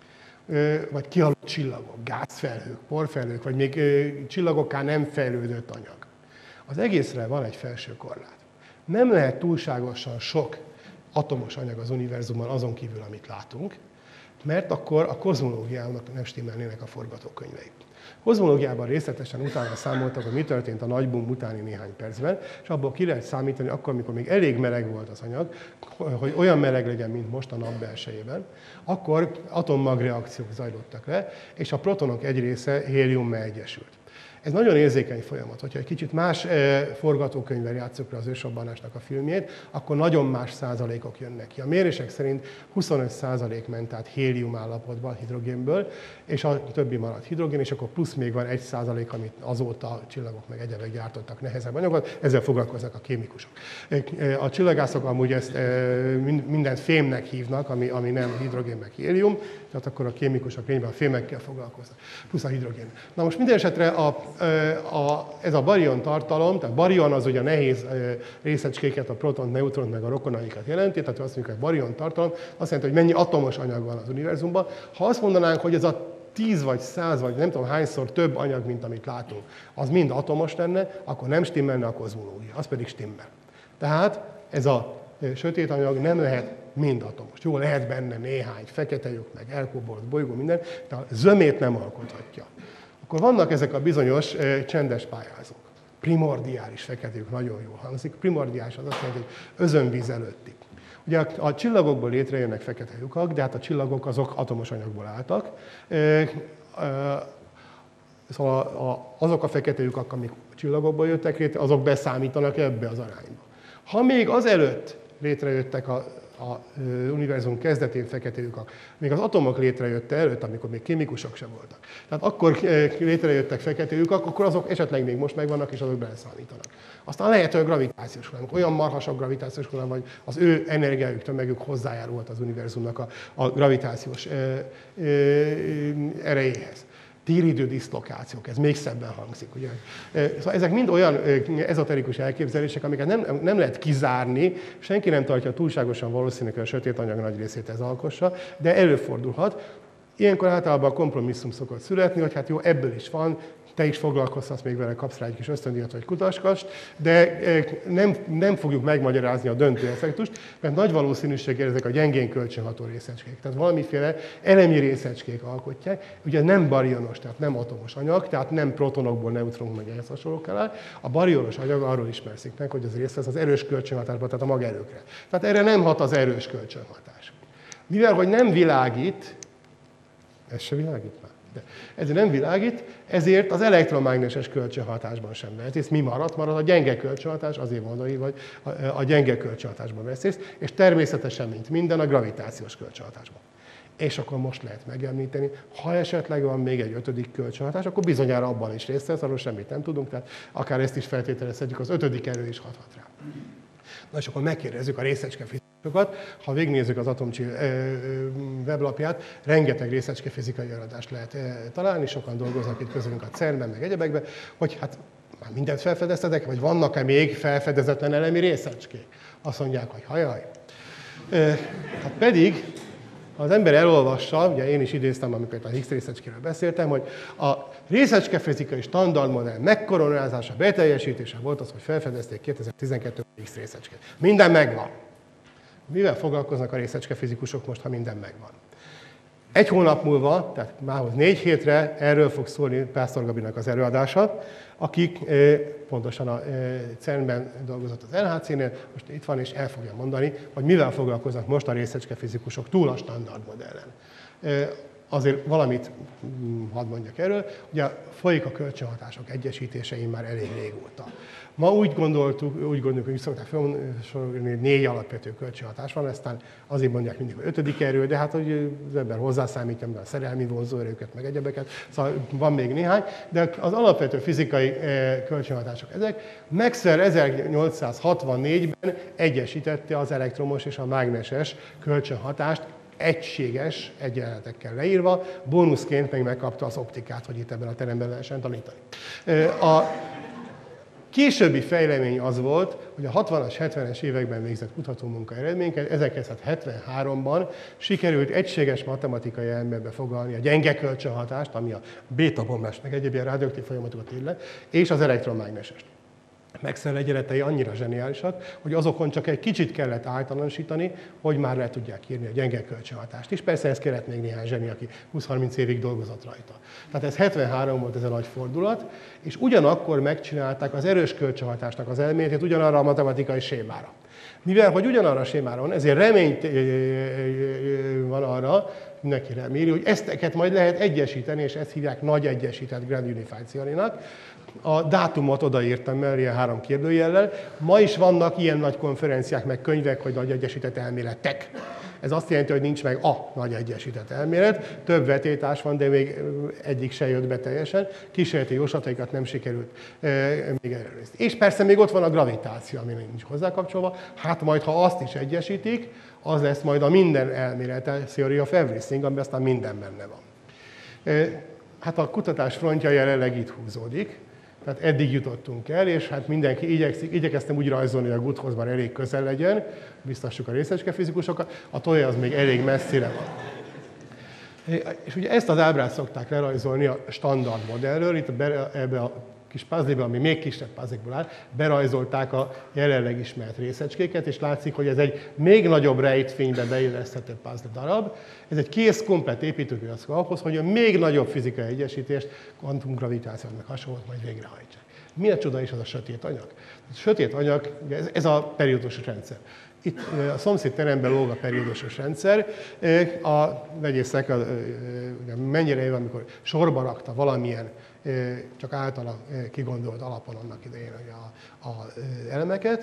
Vagy kialakult csillagok, gázfelhők, porfelhők, vagy még csillagokká nem fejlődött anyag. Az egészre van egy felső korlát. Nem lehet túlságosan sok atomos anyag az univerzumban azon kívül, amit látunk, mert akkor a kozmológiának nem stimmelnének a forgatókönyvei. Kozmológiában részletesen utána számoltak, hogy mi történt a nagy boom utáni néhány percben, és abból ki lehet számítani, akkor, amikor még elég meleg volt az anyag, hogy olyan meleg legyen, mint most a nap belsejében, akkor atommagreakciók zajlottak le, és a protonok egy része héliummel egyesült. Ez nagyon érzékeny folyamat. Hogyha egy kicsit más forgatókönyvvel játsszuk le az ősrobbanásnak a filmjét, akkor nagyon más százalékok jönnek ki. A mérések szerint huszonöt százalék ment át hélium állapotban, hidrogénből, és a többi maradt hidrogén, és akkor plusz még van egy százalék, amit azóta a csillagok meg egyebek gyártottak nehezebb anyagot, ezzel foglalkoznak a kémikusok. A csillagászok amúgy ezt mindent fémnek hívnak, ami, ami nem hidrogén meg hélium, tehát akkor a kémikusok lényben a fémekkel foglalkoznak, plusz a hidrogén. Na most minden esetre a, a, ez a barion tartalom, tehát barion az ugye a nehéz részecskéket, a protont, neutront meg a rokonaikat jelenti, tehát azt mondjuk, hogy barion tartalom, azt jelenti, hogy mennyi atomos anyag van az univerzumban. Ha azt mondanánk, hogy ez a tíz vagy száz, vagy nem tudom hányszor több anyag, mint amit látunk, az mind atomos lenne, akkor nem stimmelne a kozmológia, az pedig stimmel. Tehát ez a sötét anyag nem lehet mind atomos. Jó, lehet benne néhány fekete lyuk, meg elkobolt bolygó, minden, de a zömét nem alkothatja. Akkor vannak ezek a bizonyos e, csendes pályázók. Primordiális fekete lyuk, nagyon jól hangzik. Primordiális az azt jelenti, hogy özönvíz előtti. Ugye a, a csillagokból létrejönnek fekete lyukak, de hát a csillagok azok atomos anyagból álltak. E, e, szóval a, a, azok a fekete lyukak, amik a csillagokból jöttek létre, azok beszámítanak ebbe az arányba. Ha még azelőtt létrejöttek a, a univerzum kezdetén fekete lyukak, még az atomok létrejötte előtt, amikor még kémikusok sem voltak. Tehát akkor létrejöttek fekete lyukak, akkor azok esetleg még most megvannak, és azok beleszámítanak. Aztán lehet, hogy a gravitációs hullámok, olyan marhasabb gravitációs hullám, vagy az ő energiájuk, tömegük hozzájárult az univerzumnak a, a gravitációs e, e, erejéhez. Téridő diszlokációk, ez még szebben hangzik, ugye? Szóval ezek mind olyan ezoterikus elképzelések, amiket nem, nem lehet kizárni, senki nem tartja túlságosan valószínűleg, hogy a sötét anyag nagy részét ez alkossa, de előfordulhat. Ilyenkor általában a kompromisszum szokott születni, hogy hát jó, ebből is van, te is foglalkozhatsz még vele, kapsz rá egy kis ösztöndíjat vagy kutaskast, de nem, nem fogjuk megmagyarázni a döntő effektust, mert nagy valószínűséggel ezek a gyengén kölcsönható részecskék. Tehát valamiféle elemi részecskék alkotják, ugye nem barionos, tehát nem atomos anyag, tehát nem protonokból, neutronok, meg ehhez hasonlók áll. A barionos anyag arról ismerszik meg, hogy az részt vesz az erős kölcsönhatásban, tehát a magerőkre. Tehát erre nem hat az erős kölcsönhatás. Mivel, hogy nem világít, ez se világít már, de ezért nem világít, ezért az elektromágneses kölcsönhatásban sem vesz részt. Mi maradt? Marad a gyenge kölcsönhatás, azért van oda, hogy a gyenge kölcsönhatásban vesz részt, és természetesen, mint minden, a gravitációs kölcsönhatásban. És akkor most lehet megemlíteni, ha esetleg van még egy ötödik kölcsönhatás, akkor bizonyára abban is részt vesz, arról semmit nem tudunk, tehát akár ezt is feltételezhetjük, az ötödik erő is hathat rá. Na és akkor megkérdezzük a részecskefizikusokat, ha végignézzük az Atomcsill weblapját, rengeteg részecskefizikai előadást lehet találni, sokan dolgoznak itt közülünk a cernben, meg egyebekben, hogy hát már mindent felfedeztetek, vagy vannak-e még felfedezetlen elemi részecskék? Azt mondják, hogy hajaj. Hát pedig, ha az ember elolvassa, ugye én is idéztem, amikor a Higgs részecskéről beszéltem, hogy a részecskefizikai standardmodell megkoronázása, beteljesítése volt az, hogy felfedezték kétezer-tizenkettőben a Higgs részecskét. Minden megvan. Mivel foglalkoznak a részecskefizikusok most, ha minden megvan? Egy hónap múlva, tehát mához négy hétre erről fog szólni Pásztor Gabinak az előadása, akik pontosan a cernben dolgozott az el há cé-nél, most itt van és el fogja mondani, hogy mivel foglalkoznak most a részecskefizikusok túl a standardmodellen. Azért valamit hadd mondjak erről, ugye folyik a kölcsönhatások egyesítésein már elég régóta. Ma úgy gondoltuk, úgy gondoljuk, hogy szokták felsorolni, hogy négy alapvető kölcsönhatás van, aztán azért mondják mindig, hogy ötödik erő, de hát hogy az ember hozzászámítja a szerelmi vonzóerőket, meg egyebeket, szóval van még néhány, de az alapvető fizikai kölcsönhatások ezek. Maxwell ezernyolcszázhatvannégyben egyesítette az elektromos és a mágneses kölcsönhatást, egységes egyenletekkel leírva, bónuszként meg megkapta az optikát, hogy itt ebben a teremben lehessen tanítani. A későbbi fejlemény az volt, hogy a hatvanas, hetvenes években végzett kutatómunka eredményeket ezerkilencszázhetvenháromban sikerült egységes matematikai elmébe foglalni a gyenge kölcsönhatást, ami a béta-bombás, meg egyéb ilyen radioaktív folyamatokat illet, és az elektromágnesest. Maxwell egyenletei annyira zseniálisak, hogy azokon csak egy kicsit kellett általánosítani, hogy már le tudják írni a gyenge kölcsönhatást. És persze ez kellett még néhány zseni, aki húsz-harminc évig dolgozott rajta. Tehát ez hetvenhárom volt ez a nagy fordulat, és ugyanakkor megcsinálták az erős kölcsönhatásnak az elméletét ugyanarra a matematikai sémára. Mivel, hogy ugyanarra a sémára van, ezért reményt van arra, mindenki reméli, hogy ezteket majd lehet egyesíteni, és ezt hívják nagy egyesített Grand Unified Theory-nak. A dátumot odaírtam mellé a három kérdőjellel. Ma is vannak ilyen nagy konferenciák, meg könyvek, hogy nagy egyesített elméletek. Ez azt jelenti, hogy nincs meg a nagy egyesített elmélet. Több vetétás van, de még egyik se jött be teljesen. Kísérleti jóslataikat nem sikerült e, még ellenőrizni. És persze még ott van a gravitáció, ami nincs hozzákapcsolva. Hát majd, ha azt is egyesítik, az lesz majd a minden elmélete, theory of everything, amiben aztán minden benne van. E, hát a kutatás frontja jelenleg itt húzódik. Tehát eddig jutottunk el, és hát mindenki igyekszik, igyekeztem úgy rajzolni, hogy a Good House-ban elég közel legyen, biztassuk a részecskefizikusokat, a tolja az még elég messzire van. És ugye ezt az ábrát szokták lerajzolni a standard modellről, itt ebbe a kis puzzle-ben, ami még kisebb puzzle-ból áll, berajzolták a jelenleg ismert részecskéket, és látszik, hogy ez egy még nagyobb rejtfénybe beilleszthető puzzle darab. Ez egy kész, komplett építőkönyv ahhoz, hogy a még nagyobb fizikai egyesítést, kvantumgravitációt meg hasonlót majd végrehajtsák. Mi a csoda is az a sötét anyag? A sötét anyag, ez, ez a periódusos rendszer. Itt a szomszéd teremben lóg a periódusos rendszer. A vegyészek mennyire éve, amikor sorba rakta valamilyen csak általa kigondolt alapon annak idején az elemeket.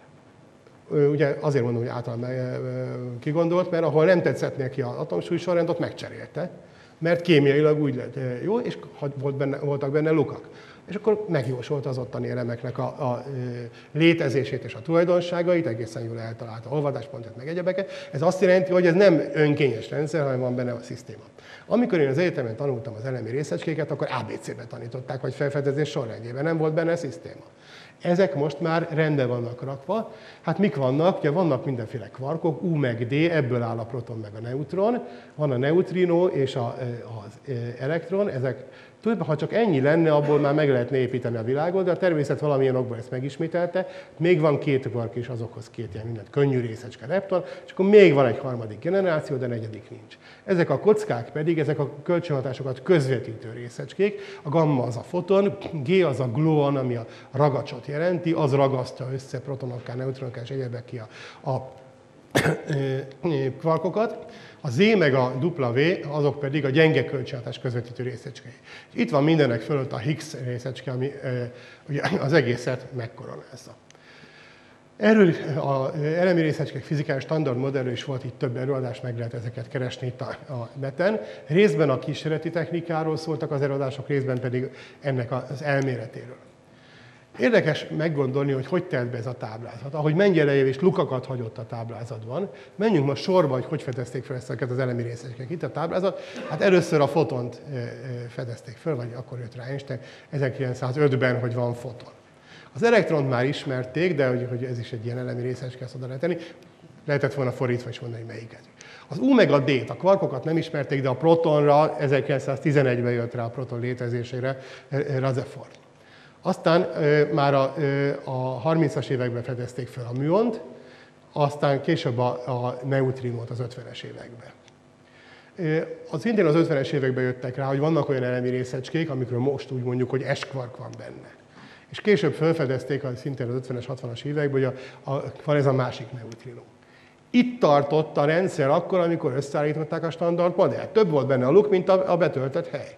Ugye azért mondom, hogy általán kigondolt, mert ahol nem tetszett neki az atomsúlysorrend, ott megcserélte, mert kémiailag úgy lett jó, és volt benne, voltak benne lukak. És akkor megjósolta az ottani elemeknek a, a létezését és a tulajdonságait, egészen jól eltalálta olvadáspontját, meg egyebeket. Ez azt jelenti, hogy ez nem önkényes rendszer, hanem van benne a szisztéma. Amikor én az egyetemen tanultam az elemi részecskéket, akkor á bé cé-ben tanították, vagy felfedezés sorrendjében, nem volt benne a szisztéma. Ezek most már rendbe vannak rakva. Hát mik vannak? Ugye vannak mindenféle kvarkok, U meg D, ebből áll a proton meg a neutron. Van a neutrino és a, az elektron, ezek Tulajdonképpen, ha csak ennyi lenne, abból már meg lehetne építeni a világot, de a természet valamilyen okból ezt megismételte. Még van két kvark is, azokhoz két ilyen mindent, könnyű részecske, lepton, és akkor még van egy harmadik generáció, de negyedik nincs. Ezek a kockák pedig, ezek a kölcsönhatásokat közvetítő részecskék. A gamma az a foton, G az a gluon, ami a ragacsot jelenti, az ragasztja össze protonokká, neutronokká és egyebekké a, a kvarkokat. A Z meg a W, azok pedig a gyenge kölcsönhatás közvetítő részecskei. Itt van mindenek fölött a Higgs részecske, ami ugye az egészet megkoronázza. Erről az elemi részecskek fizikai standard modellről is volt itt több előadás, meg lehet ezeket keresni itt a neten. Részben a kísérleti technikáról szóltak az előadások, részben pedig ennek az elméletéről. Érdekes meggondolni, hogy hogy telt be ez a táblázat. Ahogy Mendelejev és lukakat hagyott a táblázatban, menjünk most sorba, hogy hogy fedezték fel ezeket az elemi részecskek. Itt a táblázat, hát először a fotont fedezték fel, vagy akkor jött rá Einstein ezerkilencszázötben, hogy van foton. Az elektront már ismerték, de hogy ez is egy ilyen elemi részecske, ezt oda lehet tenni, lehetett volna fordítva is mondani, hogy melyiket. Az U meg a D-t, a kvarkokat nem ismerték, de a protonra ezerkilencszáztizenegyben jött rá a proton létezésére Rutherford. Aztán már a, a harmincas években fedezték fel a műont, aztán később a, a neutrinót az ötvenes években. Az szintén az ötvenes években jöttek rá, hogy vannak olyan elemi részecskék, amikről most úgy mondjuk, hogy S-kvark van benne. És később felfedezték szintén az ötvenes, hatvanas években, hogy a, a, van ez a másik neutrinó. Itt tartott a rendszer akkor, amikor összeállították a standard modellt. Több volt benne a luk, mint a, a betöltött hely.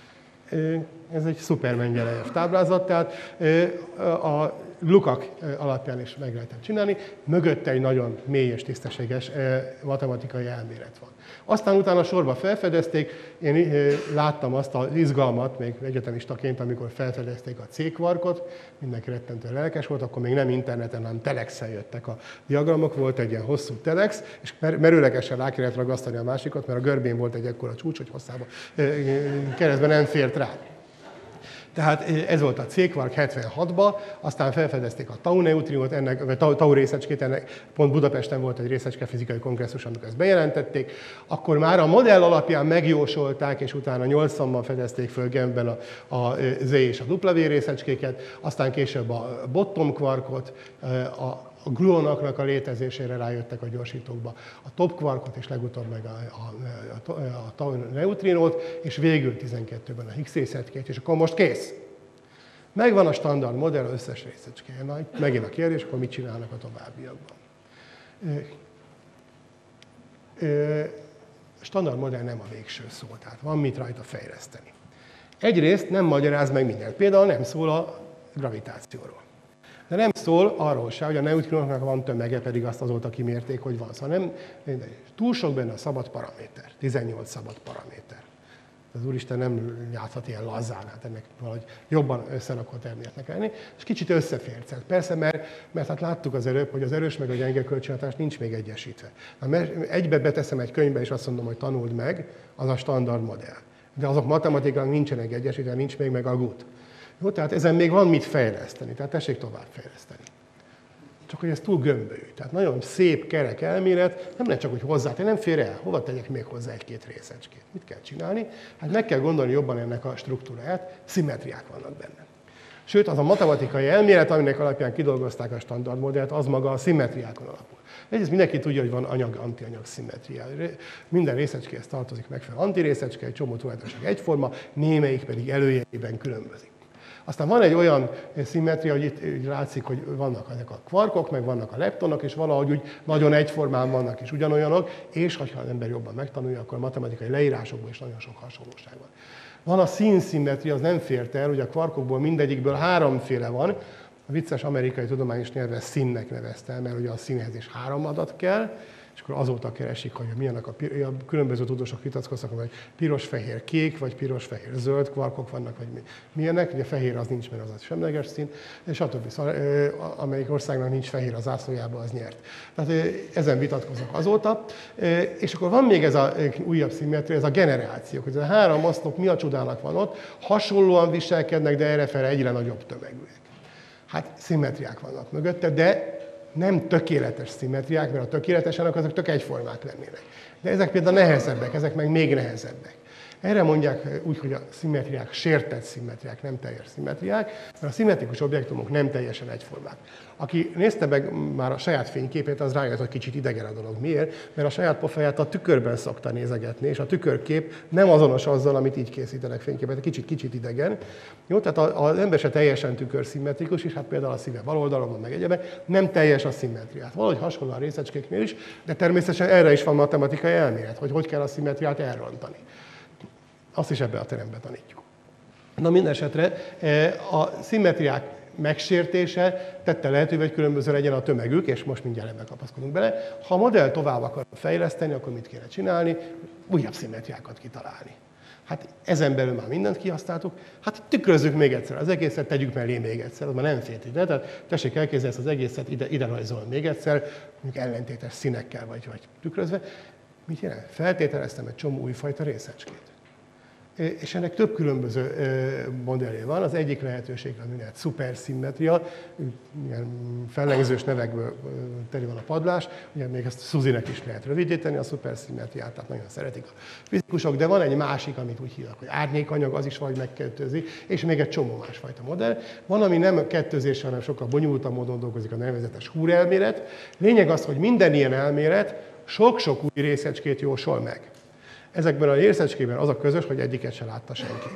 Ez egy szuper Mendelejev táblázat, tehát a lukak alapján is meg lehetett csinálni. Mögötte egy nagyon mély és tisztességes matematikai elmélet van. Aztán utána sorba felfedezték, én láttam azt az izgalmat, még egyetemistaként, amikor felfedezték a C-kvarkot, mindenki rettentően lelkes volt, akkor még nem interneten, hanem telexen jöttek a diagramok, volt egy ilyen hosszú telex, és merőlegesen rá kellett ragasztani a másikat, mert a görbén volt egy ekkora csúcs, hogy hosszába keresztben nem fért rá. Tehát ez volt a C-kvark hetvenhatban, aztán felfedezték a tau neutrinót, ennek, vagy tau, tau részecskét, ennek pont Budapesten volt egy részecske fizikai kongresszus, amikor ezt bejelentették. Akkor már a modell alapján megjósolták, és utána nyolcvanban fedezték föl Genfben a, a Z és a W részecskéket, aztán később a bottom kvarkot, a A gluonaknak a létezésére rájöttek a gyorsítókba, a top kvarkot, és legutóbb meg a, a, a, a tau neutrinót, és végül tizenkettőben a Higgs részecskét, és akkor most kész. Megvan a standard modell összes részecskéje. Na, itt megint a kérdés, akkor mit csinálnak a továbbiakban. A standard modell nem a végső szó, tehát van mit rajta fejleszteni. Egyrészt nem magyaráz meg mindent. Például nem szól a gravitációról. De nem szól arról se, hogy a neutrinóknak van tömege, pedig azt azóta kimérték, hogy van. Szóval nem, túl sok benne a szabad paraméter, tizennyolc szabad paraméter. Az Úristen nem játszhat ilyen lazán, hát ennek valahogy jobban összerakott elméletnek lenni, és kicsit összefércelt. Persze, mert, mert hát láttuk az előbb, hogy az erős meg a gyenge kölcsönhatás nincs még egyesítve. Egybe beteszem egy könyvbe, és azt mondom, hogy tanuld meg, az a standard modell. De azok matematikailag nincsenek egyesítve, nincs még meg a gut. Jó, tehát ezen még van mit fejleszteni, tehát tessék tovább fejleszteni. Csak hogy ez túl gömbölyű. Tehát nagyon szép, kerek elmélet, nem lehet csak úgy hozzátenni, nem fér el. Hova tegyek még hozzá egy-két részecskét? Mit kell csinálni? Hát meg kell gondolni jobban ennek a struktúráját, szimmetriák vannak benne. Sőt, az a matematikai elmélet, aminek alapján kidolgozták a standard modellt, az maga a szimmetriákon alapul. Egyrészt mindenki tudja, hogy van anyag-antianyag szimmetria. Minden részecskéhez tartozik megfelelő antirészecske, egy csomó tulajdonság egyforma, némelyik pedig előjegyében különbözik. Aztán van egy olyan szimmetria, hogy itt úgy látszik, hogy vannak ezek a kvarkok, meg vannak a leptonok, és valahogy úgy nagyon egyformán vannak és ugyanolyanok, és ha az ember jobban megtanulja, akkor a matematikai leírásokban is nagyon sok hasonlóság van. Van a színszimmetria, az nem fért el, hogy a kvarkokból mindegyikből háromféle van. A vicces amerikai tudományos nyelven színnek nevezte el, mert ugye a színhez is három adat kell, és akkor azóta keresik, hogy milyenek a, a különböző tudósok vitatkoznak, hogy piros, fehér, kék, vagy piros, fehér, zöld kvarkok vannak, vagy milyenek. Ugye fehér az nincs, mert az a semleges szín, és stb. Szóval, amelyik országnak nincs fehér az zászlójában, az nyert. Tehát ezen vitatkoznak azóta. És akkor van még ez a újabb szimmetria, ez a generációk, hogy ez a három oszlop mi a csodának van ott, hasonlóan viselkednek, de errefele egyre nagyobb tömegűek. Hát szimmetriák vannak mögötte, de nem tökéletes szimmetriák, mert a tökéletesenek azok tök egyformák lennének. De ezek például nehezebbek, ezek meg még nehezebbek. Erre mondják úgy, hogy a szimmetriák sértett szimmetriák, nem teljes szimmetriák, mert a szimmetrikus objektumok nem teljesen egyformák. Aki nézte meg már a saját fényképét, az rájött, hogy kicsit idegen a dolog. Miért? Mert a saját pofáját a tükörben szokta nézegetni, és a tükörkép nem azonos azzal, amit így készítenek fényképet, kicsit-kicsit idegen. Jó, tehát az ember se teljesen tükörszimmetrikus, és hát például a szíve bal oldalon van, meg egyebek, nem teljes a szimmetriát. Valahogy hasonló a részecskéknél is, de természetesen erre is van matematikai elmélet, hogy hogy kell a szimmetriát elrontani. Azt is ebben a teremben tanítjuk. Na minden esetre a szimmetriák megsértése tette lehetővé, hogy különböző legyen a tömegük, és most mindjárt ebben kapaszkodunk bele. Ha a modell tovább akar fejleszteni, akkor mit kéne csinálni? Újabb szimmetriákat kitalálni. Hát ezen belül már mindent kihasználtuk, hát tükrözzük még egyszer az egészet, tegyük mellé még egyszer, az már nem félt ide, tehát tessék elképzelni ezt az egészet, ide, ide rajzol még egyszer, mondjuk ellentétes színekkel vagy, vagy tükrözve. Mit jelent? Feltételeztem egy csomó újfajta részecskét. És ennek több különböző modellje van. Az egyik lehetőség az úgynevezett szuperszimmetria, ilyen fellengzős nevekből teli van a padlás, ugye még ezt Suzynek is lehet rövidíteni, a szuperszimmetriát, tehát nagyon szeretik a fizikusok, de van egy másik, amit úgy hívnak, hogy árnyékanyag, az is valahogy megkettőzi, és még egy csomó másfajta modell. Van, ami nem kettőzés, hanem sokkal bonyolultabb módon dolgozik, a nevezetes Hur elmélet. Lényeg az, hogy minden ilyen elmélet sok-sok új részecskét jósol meg. Ezekben a részecskében az a közös, hogy egyiket se látta senki.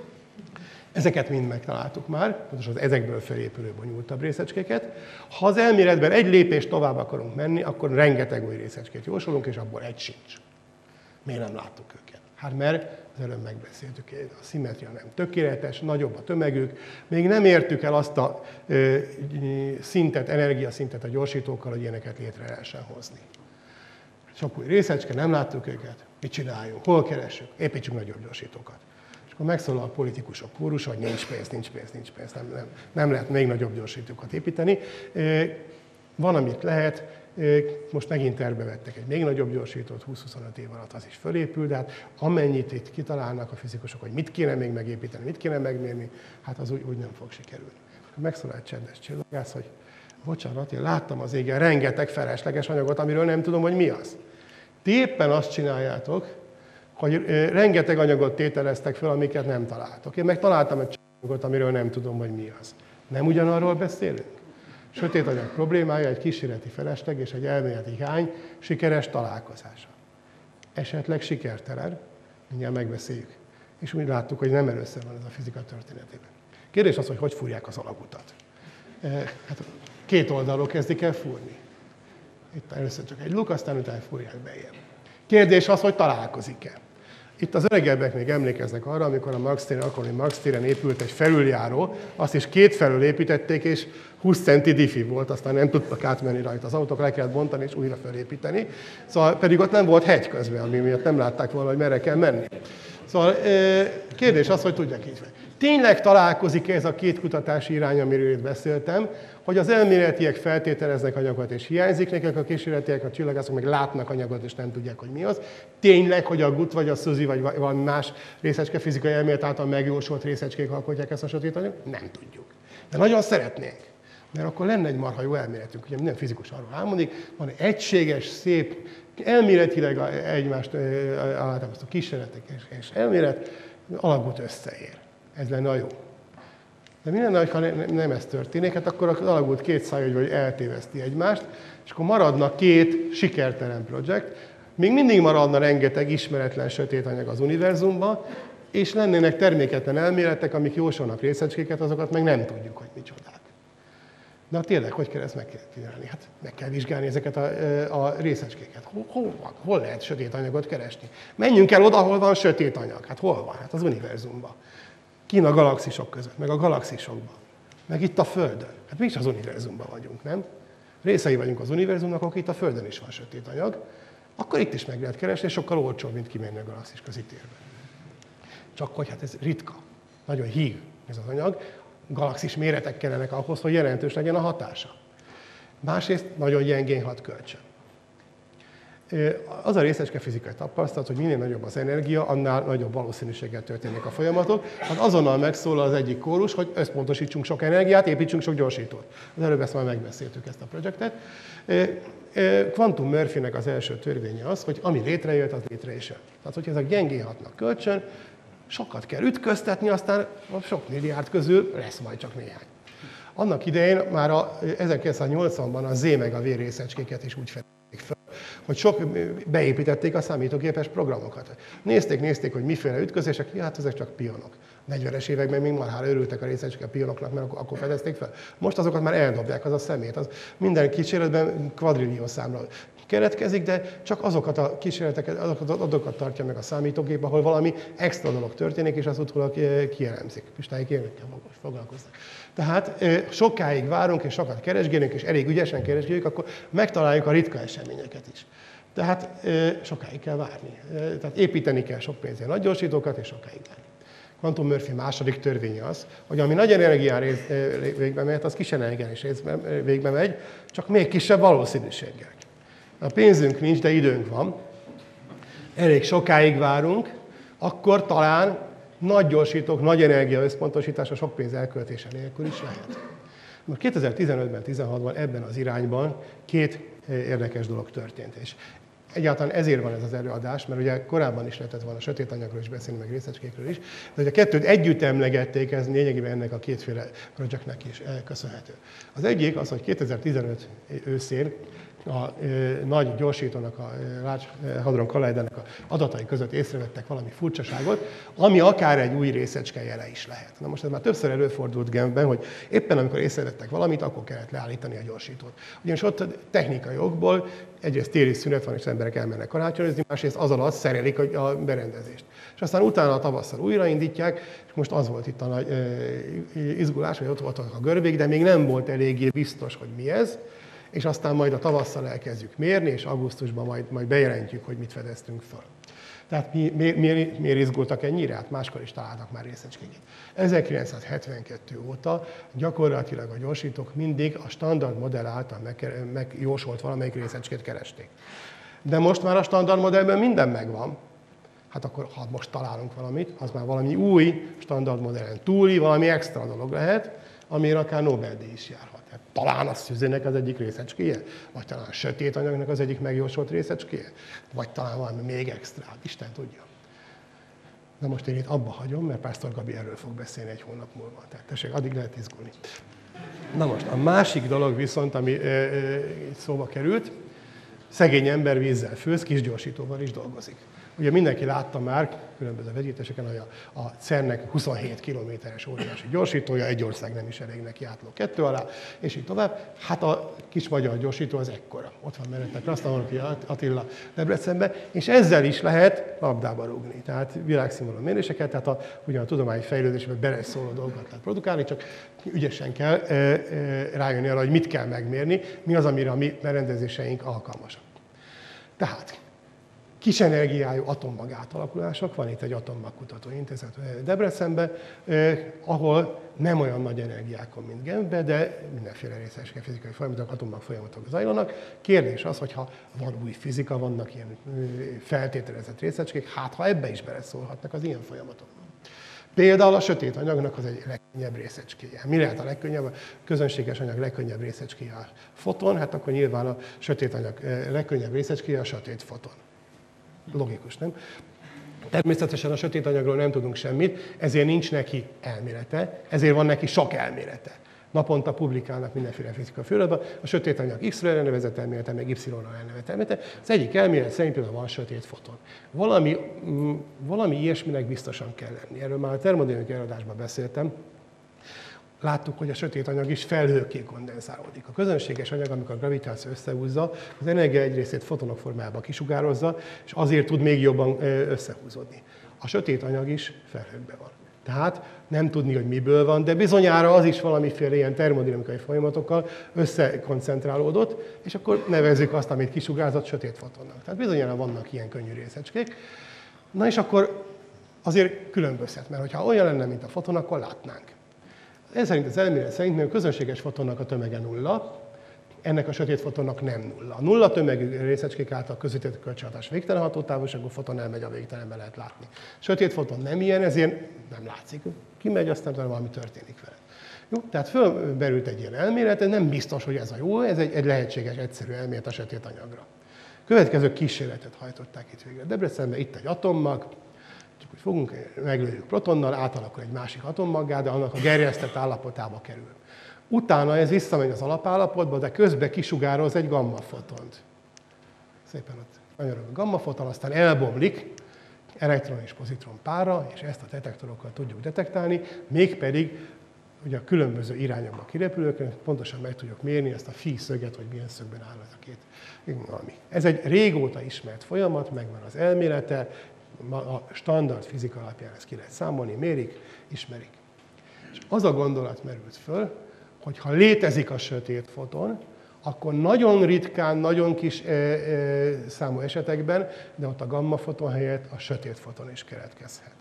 Ezeket mind megtaláltuk már, pontosan az ezekből felépülő bonyolultabb részecskéket. Ha az elméletben egy lépést tovább akarunk menni, akkor rengeteg új részecskét jósolunk, és abból egy sincs. Miért nem láttuk őket? Hát mert az előbb megbeszéltük, a szimmetria nem tökéletes, nagyobb a tömegük, még nem értük el azt a ö, szintet, energiaszintet a gyorsítókkal, hogy ilyeneket létre lehessen hozni. Sok új részecske, nem láttuk őket. Mit csináljunk? Hol keressük? Építsünk nagyobb gyorsítókat. És akkor megszólal a politikusok kórus, hogy nincs pénz, nincs pénz, nincs pénz, nem, nem, nem lehet még nagyobb gyorsítókat építeni. Van, amit lehet, most megint tervbe vettek egy még nagyobb gyorsítót, húsz-huszonöt év alatt az is fölépül, de hát amennyit itt kitalálnak a fizikusok, hogy mit kéne még megépíteni, mit kéne megmérni, hát az úgy, úgy nem fog sikerülni. Megszólal egy csendes csillagász, hogy bocsánat, én láttam az égen rengeteg felesleges anyagot, amiről nem tudom, hogy mi az. Ti éppen azt csináljátok, hogy rengeteg anyagot tételeztek fel, amiket nem találtok. Én meg találtam egy anyagot, amiről nem tudom, hogy mi az. Nem ugyanarról beszélünk? Sötét anyag problémája egy kísérleti felesleg és egy elméleti hiány sikeres találkozása. Esetleg sikertelen, mindjárt megbeszéljük. És úgy láttuk, hogy nem először van ez a fizika történetében. Kérdés az, hogy hogy fúrják az alagutat. Hát két oldalról kezdik el fúrni. Itt először csak egy luk, aztán utána fúrják bejebb. Kérdés az, hogy találkozik-e. Itt az öregebbek még emlékeznek arra, amikor a Marx téren, akkor a Marx téren épült egy felüljáró, azt is két felől építették, és húsz centi diffi volt, aztán nem tudtak átmenni rajta. Az autók le kellett bontani és újra felépíteni. Szóval pedig ott nem volt hegy közben, ami miatt nem látták volna, hogy merre kell menni. Szóval kérdés az, hogy tudják így. Tényleg találkozik ez a két kutatási irány, amiről itt beszéltem, hogy az elméletiek feltételeznek anyagot, és hiányzik nekik, a kísérletiek, a csillagászok meg látnak anyagot, és nem tudják, hogy mi az. Tényleg, hogy a Gut, vagy a Suzy, vagy valami más részecske fizikai elmélet által megjósolt részecskék alkotják ezt a sötét anyagot? Nem tudjuk. De nagyon szeretnénk, mert akkor lenne egy marha jó elméletünk. Ugye minden fizikus arról álmodik, van egy egységes, szép, elméletileg egymást alátámasztó kísérletek és elmélet, alapot összeér. Ez lenne a jó. De mi lenne, ha nem ez történik? Hát akkor az alagút két száj, vagy eltéveszti egymást, és akkor maradna két sikertelen projekt, még mindig maradna rengeteg ismeretlen sötét anyag az univerzumban, és lennének terméketlen elméletek, amik jósolnak részecskéket, azokat meg nem tudjuk, hogy micsodák. De tényleg, hogy kell ezt megcsinálni? Hát meg kell vizsgálni ezeket a, a részecskéket. Hol, hol van? Hol lehet sötét anyagot keresni? Menjünk el oda, hol van sötét anyag. Hát hol van? Hát az univerzumban. Kín a galaxisok között, meg a galaxisokban. Meg itt a Földön. Hát mi is az univerzumban vagyunk, nem? Részei vagyunk az univerzumnak, akkor itt a Földön is van sötét anyag. Akkor itt is meg lehet keresni, és sokkal olcsóbb, mint kimenni a galaxis közi térbe. Csak hogy hát ez ritka. Nagyon híg ez az anyag. Galaxis méretek kellenek ahhoz, hogy jelentős legyen a hatása. Másrészt nagyon gyengén hat kölcsön. Az a részecskefizikai tapasztalat, hogy minél nagyobb az energia, annál nagyobb valószínűséggel történnek a folyamatok. Hát azonnal megszólal az egyik kórus, hogy összpontosítsunk sok energiát, építsünk sok gyorsítót. Az előbb ezt már megbeszéltük, ezt a projektet. Quantum Murphynek az első törvénye az, hogy ami létrejött, az létre is jön. Tehát, hogyha ezek gyengén hatnak kölcsön, sokat kell ütköztetni, aztán a sok milliárd közül lesz majd csak néhány. Annak idején már a ezerkilencszáznyolcvanban a Z meg a V részecskéket is úgy fedezték fel, hogy sok beépítették a számítógépes programokat. Nézték, nézték, hogy miféle ütközések, hát ezek csak pionok. negyvenes években még marhára örültek a részecske a pionoknak, mert akkor fedezték fel. Most azokat már eldobják, az a szemét. Az minden kísérletben kvadrillió számra keretkezik, de csak azokat a kísérleteket, azokat az adatokat tartja meg a számítógép, ahol valami extra dolog történik, és az utólag kielemzik. Pistáik ilyenekkel foglalkoznak. Tehát sokáig várunk, és sokat keresgélünk, és elég ügyesen keresgéljük, akkor megtaláljuk a ritka eseményeket is. Tehát sokáig kell várni. Tehát építeni kell sok pénzért nagy gyorsítókat, és sokáig várni. Quantum Murphy második törvénye az, hogy ami nagy energián végbe mehet, az kis energián is végbe megy, csak még kisebb valószínűséggel. A pénzünk nincs, de időnk van. Elég sokáig várunk, akkor talán nagy gyorsítók, nagy energia összpontosítása sok pénz elköltése nélkül is lehet. Most kétezer-tizenötben, tizenhatban ebben az irányban két érdekes dolog történt. És egyáltalán ezért van ez az előadás, mert ugye korábban is lehetett volna sötét anyagról is beszélni, meg részecskékről is, de hogy a kettőt együtt emlegették, ez lényegében ennek a kétféle projektnek is köszönhető. Az egyik az, hogy kétezer-tizenöt őszén a nagy gyorsítónak, a Large Hadron Collidernek a adatai között észrevettek valami furcsaságot, ami akár egy új részecske jele is lehet. Na most ez már többször előfordult Genfben, hogy éppen amikor észrevettek valamit, akkor kellett leállítani a gyorsítót. Ugyanis ott technikai okból egyrészt téli szünet van, és az emberek elmennek karácsonyozni, másrészt az alatt szerelik a berendezést. És aztán utána a tavasszal újraindítják, és most az volt itt a nagy izgulás, hogy ott voltak a görbék, de még nem volt eléggé biztos, hogy mi ez. És aztán majd a tavasszal elkezdjük mérni, és augusztusban majd, majd bejelentjük, hogy mit fedeztünk fel. Tehát mi, mi, miért, miért izgultak ennyire? Hát máskor is találtak már részecskéket. ezerkilencszázhetvenkettő óta gyakorlatilag a gyorsítók mindig a standard modell által megjósolt valamelyik részecskét keresték. De most már a standard modellben minden megvan. Hát akkor, ha most találunk valamit, az már valami új standard modellen túli, valami extra dolog lehet, amire akár Nobel-díj is járhat. Hát, talán a szüzének az egyik részecskéje, vagy talán a sötét anyagnak az egyik megjósolt részecskéje, vagy talán valami még extra, Isten tudja. Na most én itt abba hagyom, mert Pásztor Gabi erről fog beszélni egy hónap múlva. Tehát tessék, addig lehet izgulni. Na most a másik dolog viszont, ami e, e, szóba került, szegény ember vízzel főz, kis gyorsítóval is dolgozik. Ugye mindenki látta már különböző vegyítéseken, hogy a, a cernnek huszonhét kilométeres óriási gyorsítója, egy ország nem is elég neki átló kettő alá, és így tovább. Hát a kis magyar gyorsító az ekkora. Ott van mellette Krasztalanki Attila Debrecenben, és ezzel is lehet labdába rúgni. Tehát világszínvonalú méréseket, tehát a, ugyan a tudományi fejlődésben beleszóló dolgokat lehet produkálni, csak ügyesen kell e, e, rájönni arra, hogy mit kell megmérni, mi az, amire a mi berendezéseink alkalmasak. Tehát kis energiájú atommag átalakulások, van itt egy atommagkutató intézet Debrecenben, eh, ahol nem olyan nagy energiákon, mint Genfben, de mindenféle részecske fizikai folyamatok, atommag folyamatok zajlanak. Kérdés az, hogy ha van új fizika, vannak ilyen feltételezett részecskék, hát ha ebbe is beleszólhatnak az ilyen folyamatok. Például a sötét anyagnak az egy legkönnyebb részecskéje. Mi lehet a legkönnyebb? A közönséges anyag legkönnyebb részecskéje a foton, hát akkor nyilván a sötét anyag legkönnyebb részecskéje a sötét foton. Logikus, nem? Természetesen a sötét anyagról nem tudunk semmit, ezért nincs neki elmélete, ezért van neki sok elmélete. Naponta publikálnak mindenféle fizikai főiratban, a sötét anyag X-ről elnevezett elmélete, meg Y-ról elnevezett elmélete. Az egyik elmélet szerint például van sötét foton. Valami, valami ilyesminek biztosan kell lenni. Erről már a termodinamikai előadásban beszéltem. Láttuk, hogy a sötét anyag is felhőkké kondenzálódik. A közönséges anyag, amikor a gravitáció összehúzza, az energia egy részét fotonok formájában kisugározza, és azért tud még jobban összehúzódni. A sötét anyag is felhőkben van. Tehát nem tudni, hogy miből van, de bizonyára az is valamiféle ilyen termodinamikai folyamatokkal összekoncentrálódott, és akkor nevezzük azt, amit kisugárzott, sötét fotonnak. Tehát bizonyára vannak ilyen könnyű részecskék. Na és akkor azért különbözhet, mert ha olyan lenne, mint a foton, akkor látnánk. Ez szerint az elmélet szerint, mert a közönséges fotonnak a tömege nulla, ennek a sötét fotonnak nem nulla. A nulla tömegű részecskék által közvetített kölcsönhatás végtelen hatótávolságú foton elmegy a végtelenbe, lehet látni. Sötét foton nem ilyen, ezért nem látszik. Kimegy, aztán valami történik vele. Jó? Tehát fölmerült egy ilyen elmélet, nem biztos, hogy ez a jó, ez egy, egy lehetséges, egyszerű elmélet a sötét anyagra. Következő kísérletet hajtották itt végre Debrecenben, itt egy atommag, csak úgy fogunk, meglőjük protonnal, átalakul egy másik atommaggá, de annak a gerjesztett állapotába kerül. Utána ez visszamegy az alapállapotba, de közben kisugároz egy gammafotont. Szépen ott anyarog a gammafoton, aztán elbomlik elektron és pozitron pára, és ezt a detektorokkal tudjuk detektálni, mégpedig ugye a különböző irányokba kirepülőkön pontosan meg tudjuk mérni ezt a phi szöget, hogy milyen szögben áll ez a két valami. Ez egy régóta ismert folyamat, megvan az elmélete, a standard fizika alapján ezt ki lehet számolni, mérik, ismerik. És az a gondolat merült föl, hogy ha létezik a sötét foton, akkor nagyon ritkán, nagyon kis e, e, számú esetekben, de ott a gamma foton helyett a sötét foton is keletkezhet.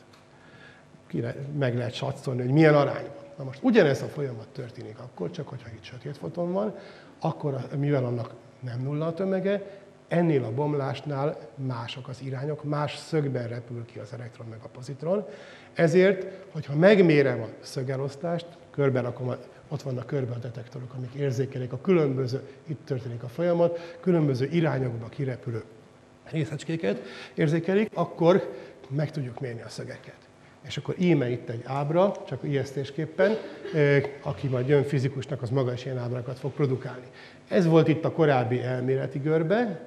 Ki le, meg lehet satszolni, hogy milyen arányban. Na most ugyanez a folyamat történik akkor, csak hogyha itt sötét foton van, akkor mivel annak nem nulla a tömege, ennél a bomlásnál mások az irányok, más szögben repül ki az elektron meg a pozitron. Ezért, hogyha megmérem a szögelosztást, körben rakom, ott vannak körben a detektorok, amik érzékelik a különböző, itt történik a folyamat, különböző irányokba kirepülő részecskéket érzékelik, akkor meg tudjuk mérni a szögeket. És akkor íme itt egy ábra, csak ijesztésképpen, aki majd jön fizikusnak, az maga is ilyen ábrákat fog produkálni. Ez volt itt a korábbi elméleti görbe.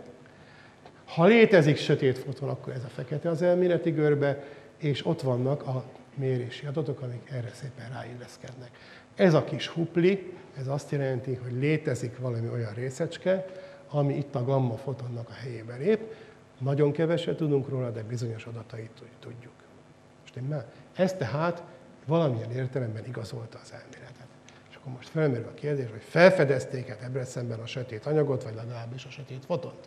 Ha létezik sötét foton, akkor ez a fekete az elméleti görbe, és ott vannak a mérési adatok, amik erre szépen ráilleszkednek. Ez a kis hupli, ez azt jelenti, hogy létezik valami olyan részecske, ami itt a gamma fotonnak a helyébe lép. Nagyon keveset tudunk róla, de bizonyos adatait tudjuk. Stimmel? Ez tehát valamilyen értelemben igazolta az elméletet. És akkor most felmerül a kérdés, hogy felfedezték-e Debrecenben a sötét anyagot, vagy legalábbis a sötét fotont.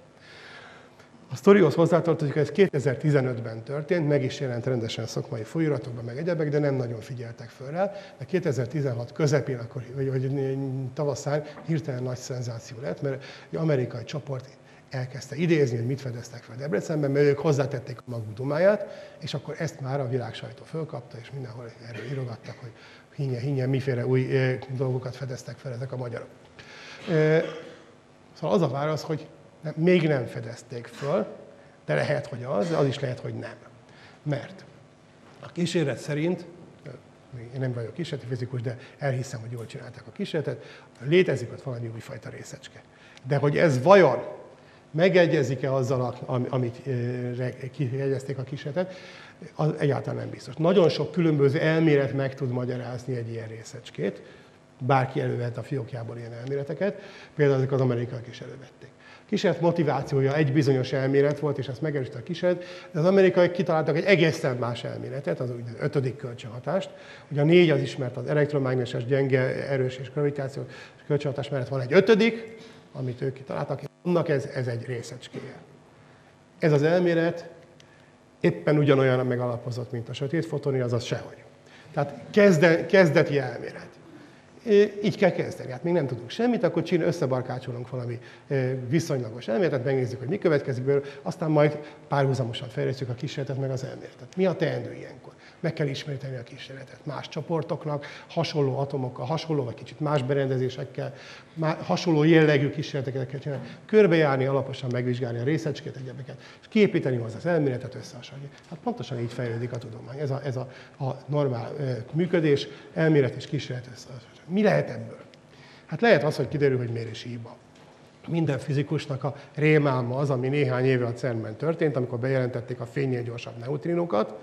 A sztorihoz hozzátartozik, hogy ez kétezer-tizenötben történt, meg is jelent rendesen szakmai folyóiratokban, meg egyebek, de nem nagyon figyeltek föl rá. De kétezer-tizenhat közepén, akkor, vagy, vagy tavaszán hirtelen nagy szenzáció lett, mert egy amerikai csoport elkezdte idézni, hogy mit fedeztek fel Debrecenben, mert ők hozzátették a maguk dumáját, és akkor ezt már a világ sajtó fölkapta, és mindenhol erről írogattak, hogy hinnye, hinnye, miféle új e, dolgokat fedeztek fel ezek a magyarok. E, szóval az a válasz, hogy nem, még nem fedezték föl, de lehet, hogy az, de az is lehet, hogy nem. Mert a kísérlet szerint, én nem vagyok kísérleti fizikus, de elhiszem, hogy jól csinálták a kísérletet, létezik ott valami újfajta részecske. De hogy ez vajon megegyezik-e azzal, amit kijegyezték a kísérletet, az egyáltalán nem biztos. Nagyon sok különböző elmélet meg tud magyarázni egy ilyen részecskét. Bárki elővett a fiókjából ilyen elméleteket, például ezek az amerikaiak is elővették. A kísérlet motivációja egy bizonyos elmélet volt, és ezt megerősítette a kísérlet, de az amerikaiak kitaláltak egy egészen más elméletet, az úgynevezett ötödik kölcsönhatást. Ugye a négy az ismert, az elektromágneses, gyenge, erős és gravitációs kölcsönhatás mellett van egy ötödik, amit ők kitaláltak, és annak ez, ez egy részecskéje. Ez az elmélet éppen ugyanolyan megalapozott, mint a sötét fotoni, azaz sehogy. Tehát kezde, kezdeti elmélet. Így kell kezdeni. Hát még nem tudunk semmit, akkor csinál, összebarkácsolunk valami viszonylagos elméletet, megnézzük, hogy mi következik belőle, aztán majd párhuzamosan fejlesztjük a kísérletet meg az elméletet. Mi a teendő ilyenkor? Meg kell ismételni a kísérletet más csoportoknak, hasonló atomokkal, hasonló vagy kicsit más berendezésekkel, hasonló jellegű kísérleteket kell csinálni, körbejárni, alaposan megvizsgálni a részecskét, egyebeket, és kiépíteni hozzá az elméletet, összehasonlítani. Hát pontosan így fejlődik a tudomány. Ez a, ez a, a normál működés, elmélet és kísérlet összehasonlítani. Mi lehet ebből? Hát lehet az, hogy kiderül, hogy mérési hiba. Minden fizikusnak a rémálma az, ami néhány éve a cernben történt, amikor bejelentették a fénynél gyorsabb neutrinokat,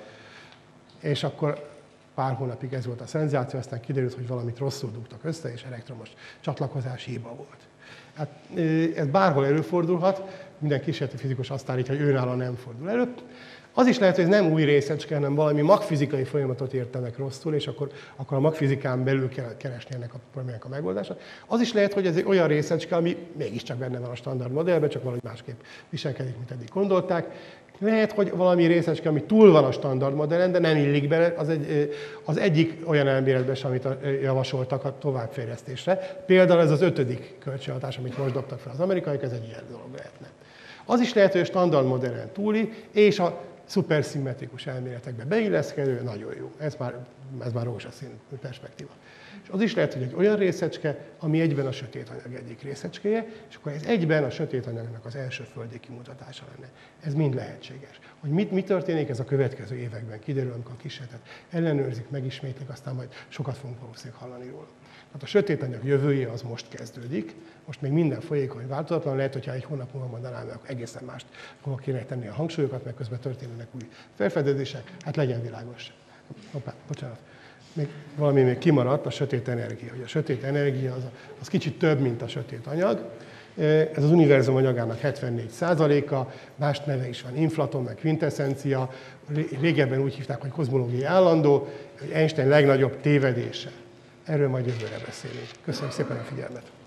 és akkor pár hónapig ez volt a szenzáció, aztán kiderült, hogy valamit rosszul dugtak össze, és elektromos csatlakozás hiba volt. Hát ez bárhol előfordulhat, minden kísérleti fizikus azt állítja, hogy őnála nem fordul elő. Az is lehet, hogy ez nem új részecske, hanem valami magfizikai folyamatot értenek rosszul, és akkor, akkor a magfizikán belül kell keresni ennek a problémának a megoldását. Az is lehet, hogy ez egy olyan részecske, ami mégiscsak benne van a standard modellben, csak valahogy másképp viselkedik, mint eddig gondolták. Lehet, hogy valami részecske, ami túl van a standard modellen, de nem illik bele, az, egy, az egyik olyan elméletben sem, amit javasoltak a továbbfejlesztésre. Például ez az ötödik kölcsönhatás, amit most dobtak fel az amerikaiak, ez egy ilyen dolog lehetne. Az is lehet, hogy a standard modellen túli, és a szuperszimmetrikus elméletekbe beilleszkedő, nagyon jó. Ez már, ez már rózsaszín perspektíva. És az is lehet, hogy egy olyan részecske, ami egyben a sötét anyag egyik részecskéje, és akkor ez egyben a sötét anyagnak az első földi kimutatása lenne. Ez mind lehetséges. Hogy mit, mi történik, ez a következő években kiderül, amikor a kísérletet ellenőrzik, megismétlik, aztán majd sokat fogunk valószínűleg hallani róla. Tehát a sötét anyag jövője az most kezdődik, most még minden folyékony változatlan, lehet, hogyha egy hónap múlva mondanám, akkor egészen mást hova kéne tenni a hangsúlyokat, meg közben történnek új felfedezések, hát legyen világos. Hoppá, bocsánat. Még valami még kimaradt, a sötét energia. Ugye a sötét energia az, az kicsit több, mint a sötét anyag. Ez az univerzum anyagának hetvennégy százaléka, más neve is van, inflaton, meg quintessencia. Régebben úgy hívták, hogy kozmológiai állandó, hogy Einstein legnagyobb tévedése. Erről majd jövőre beszélünk. Köszönöm szépen a figyelmet!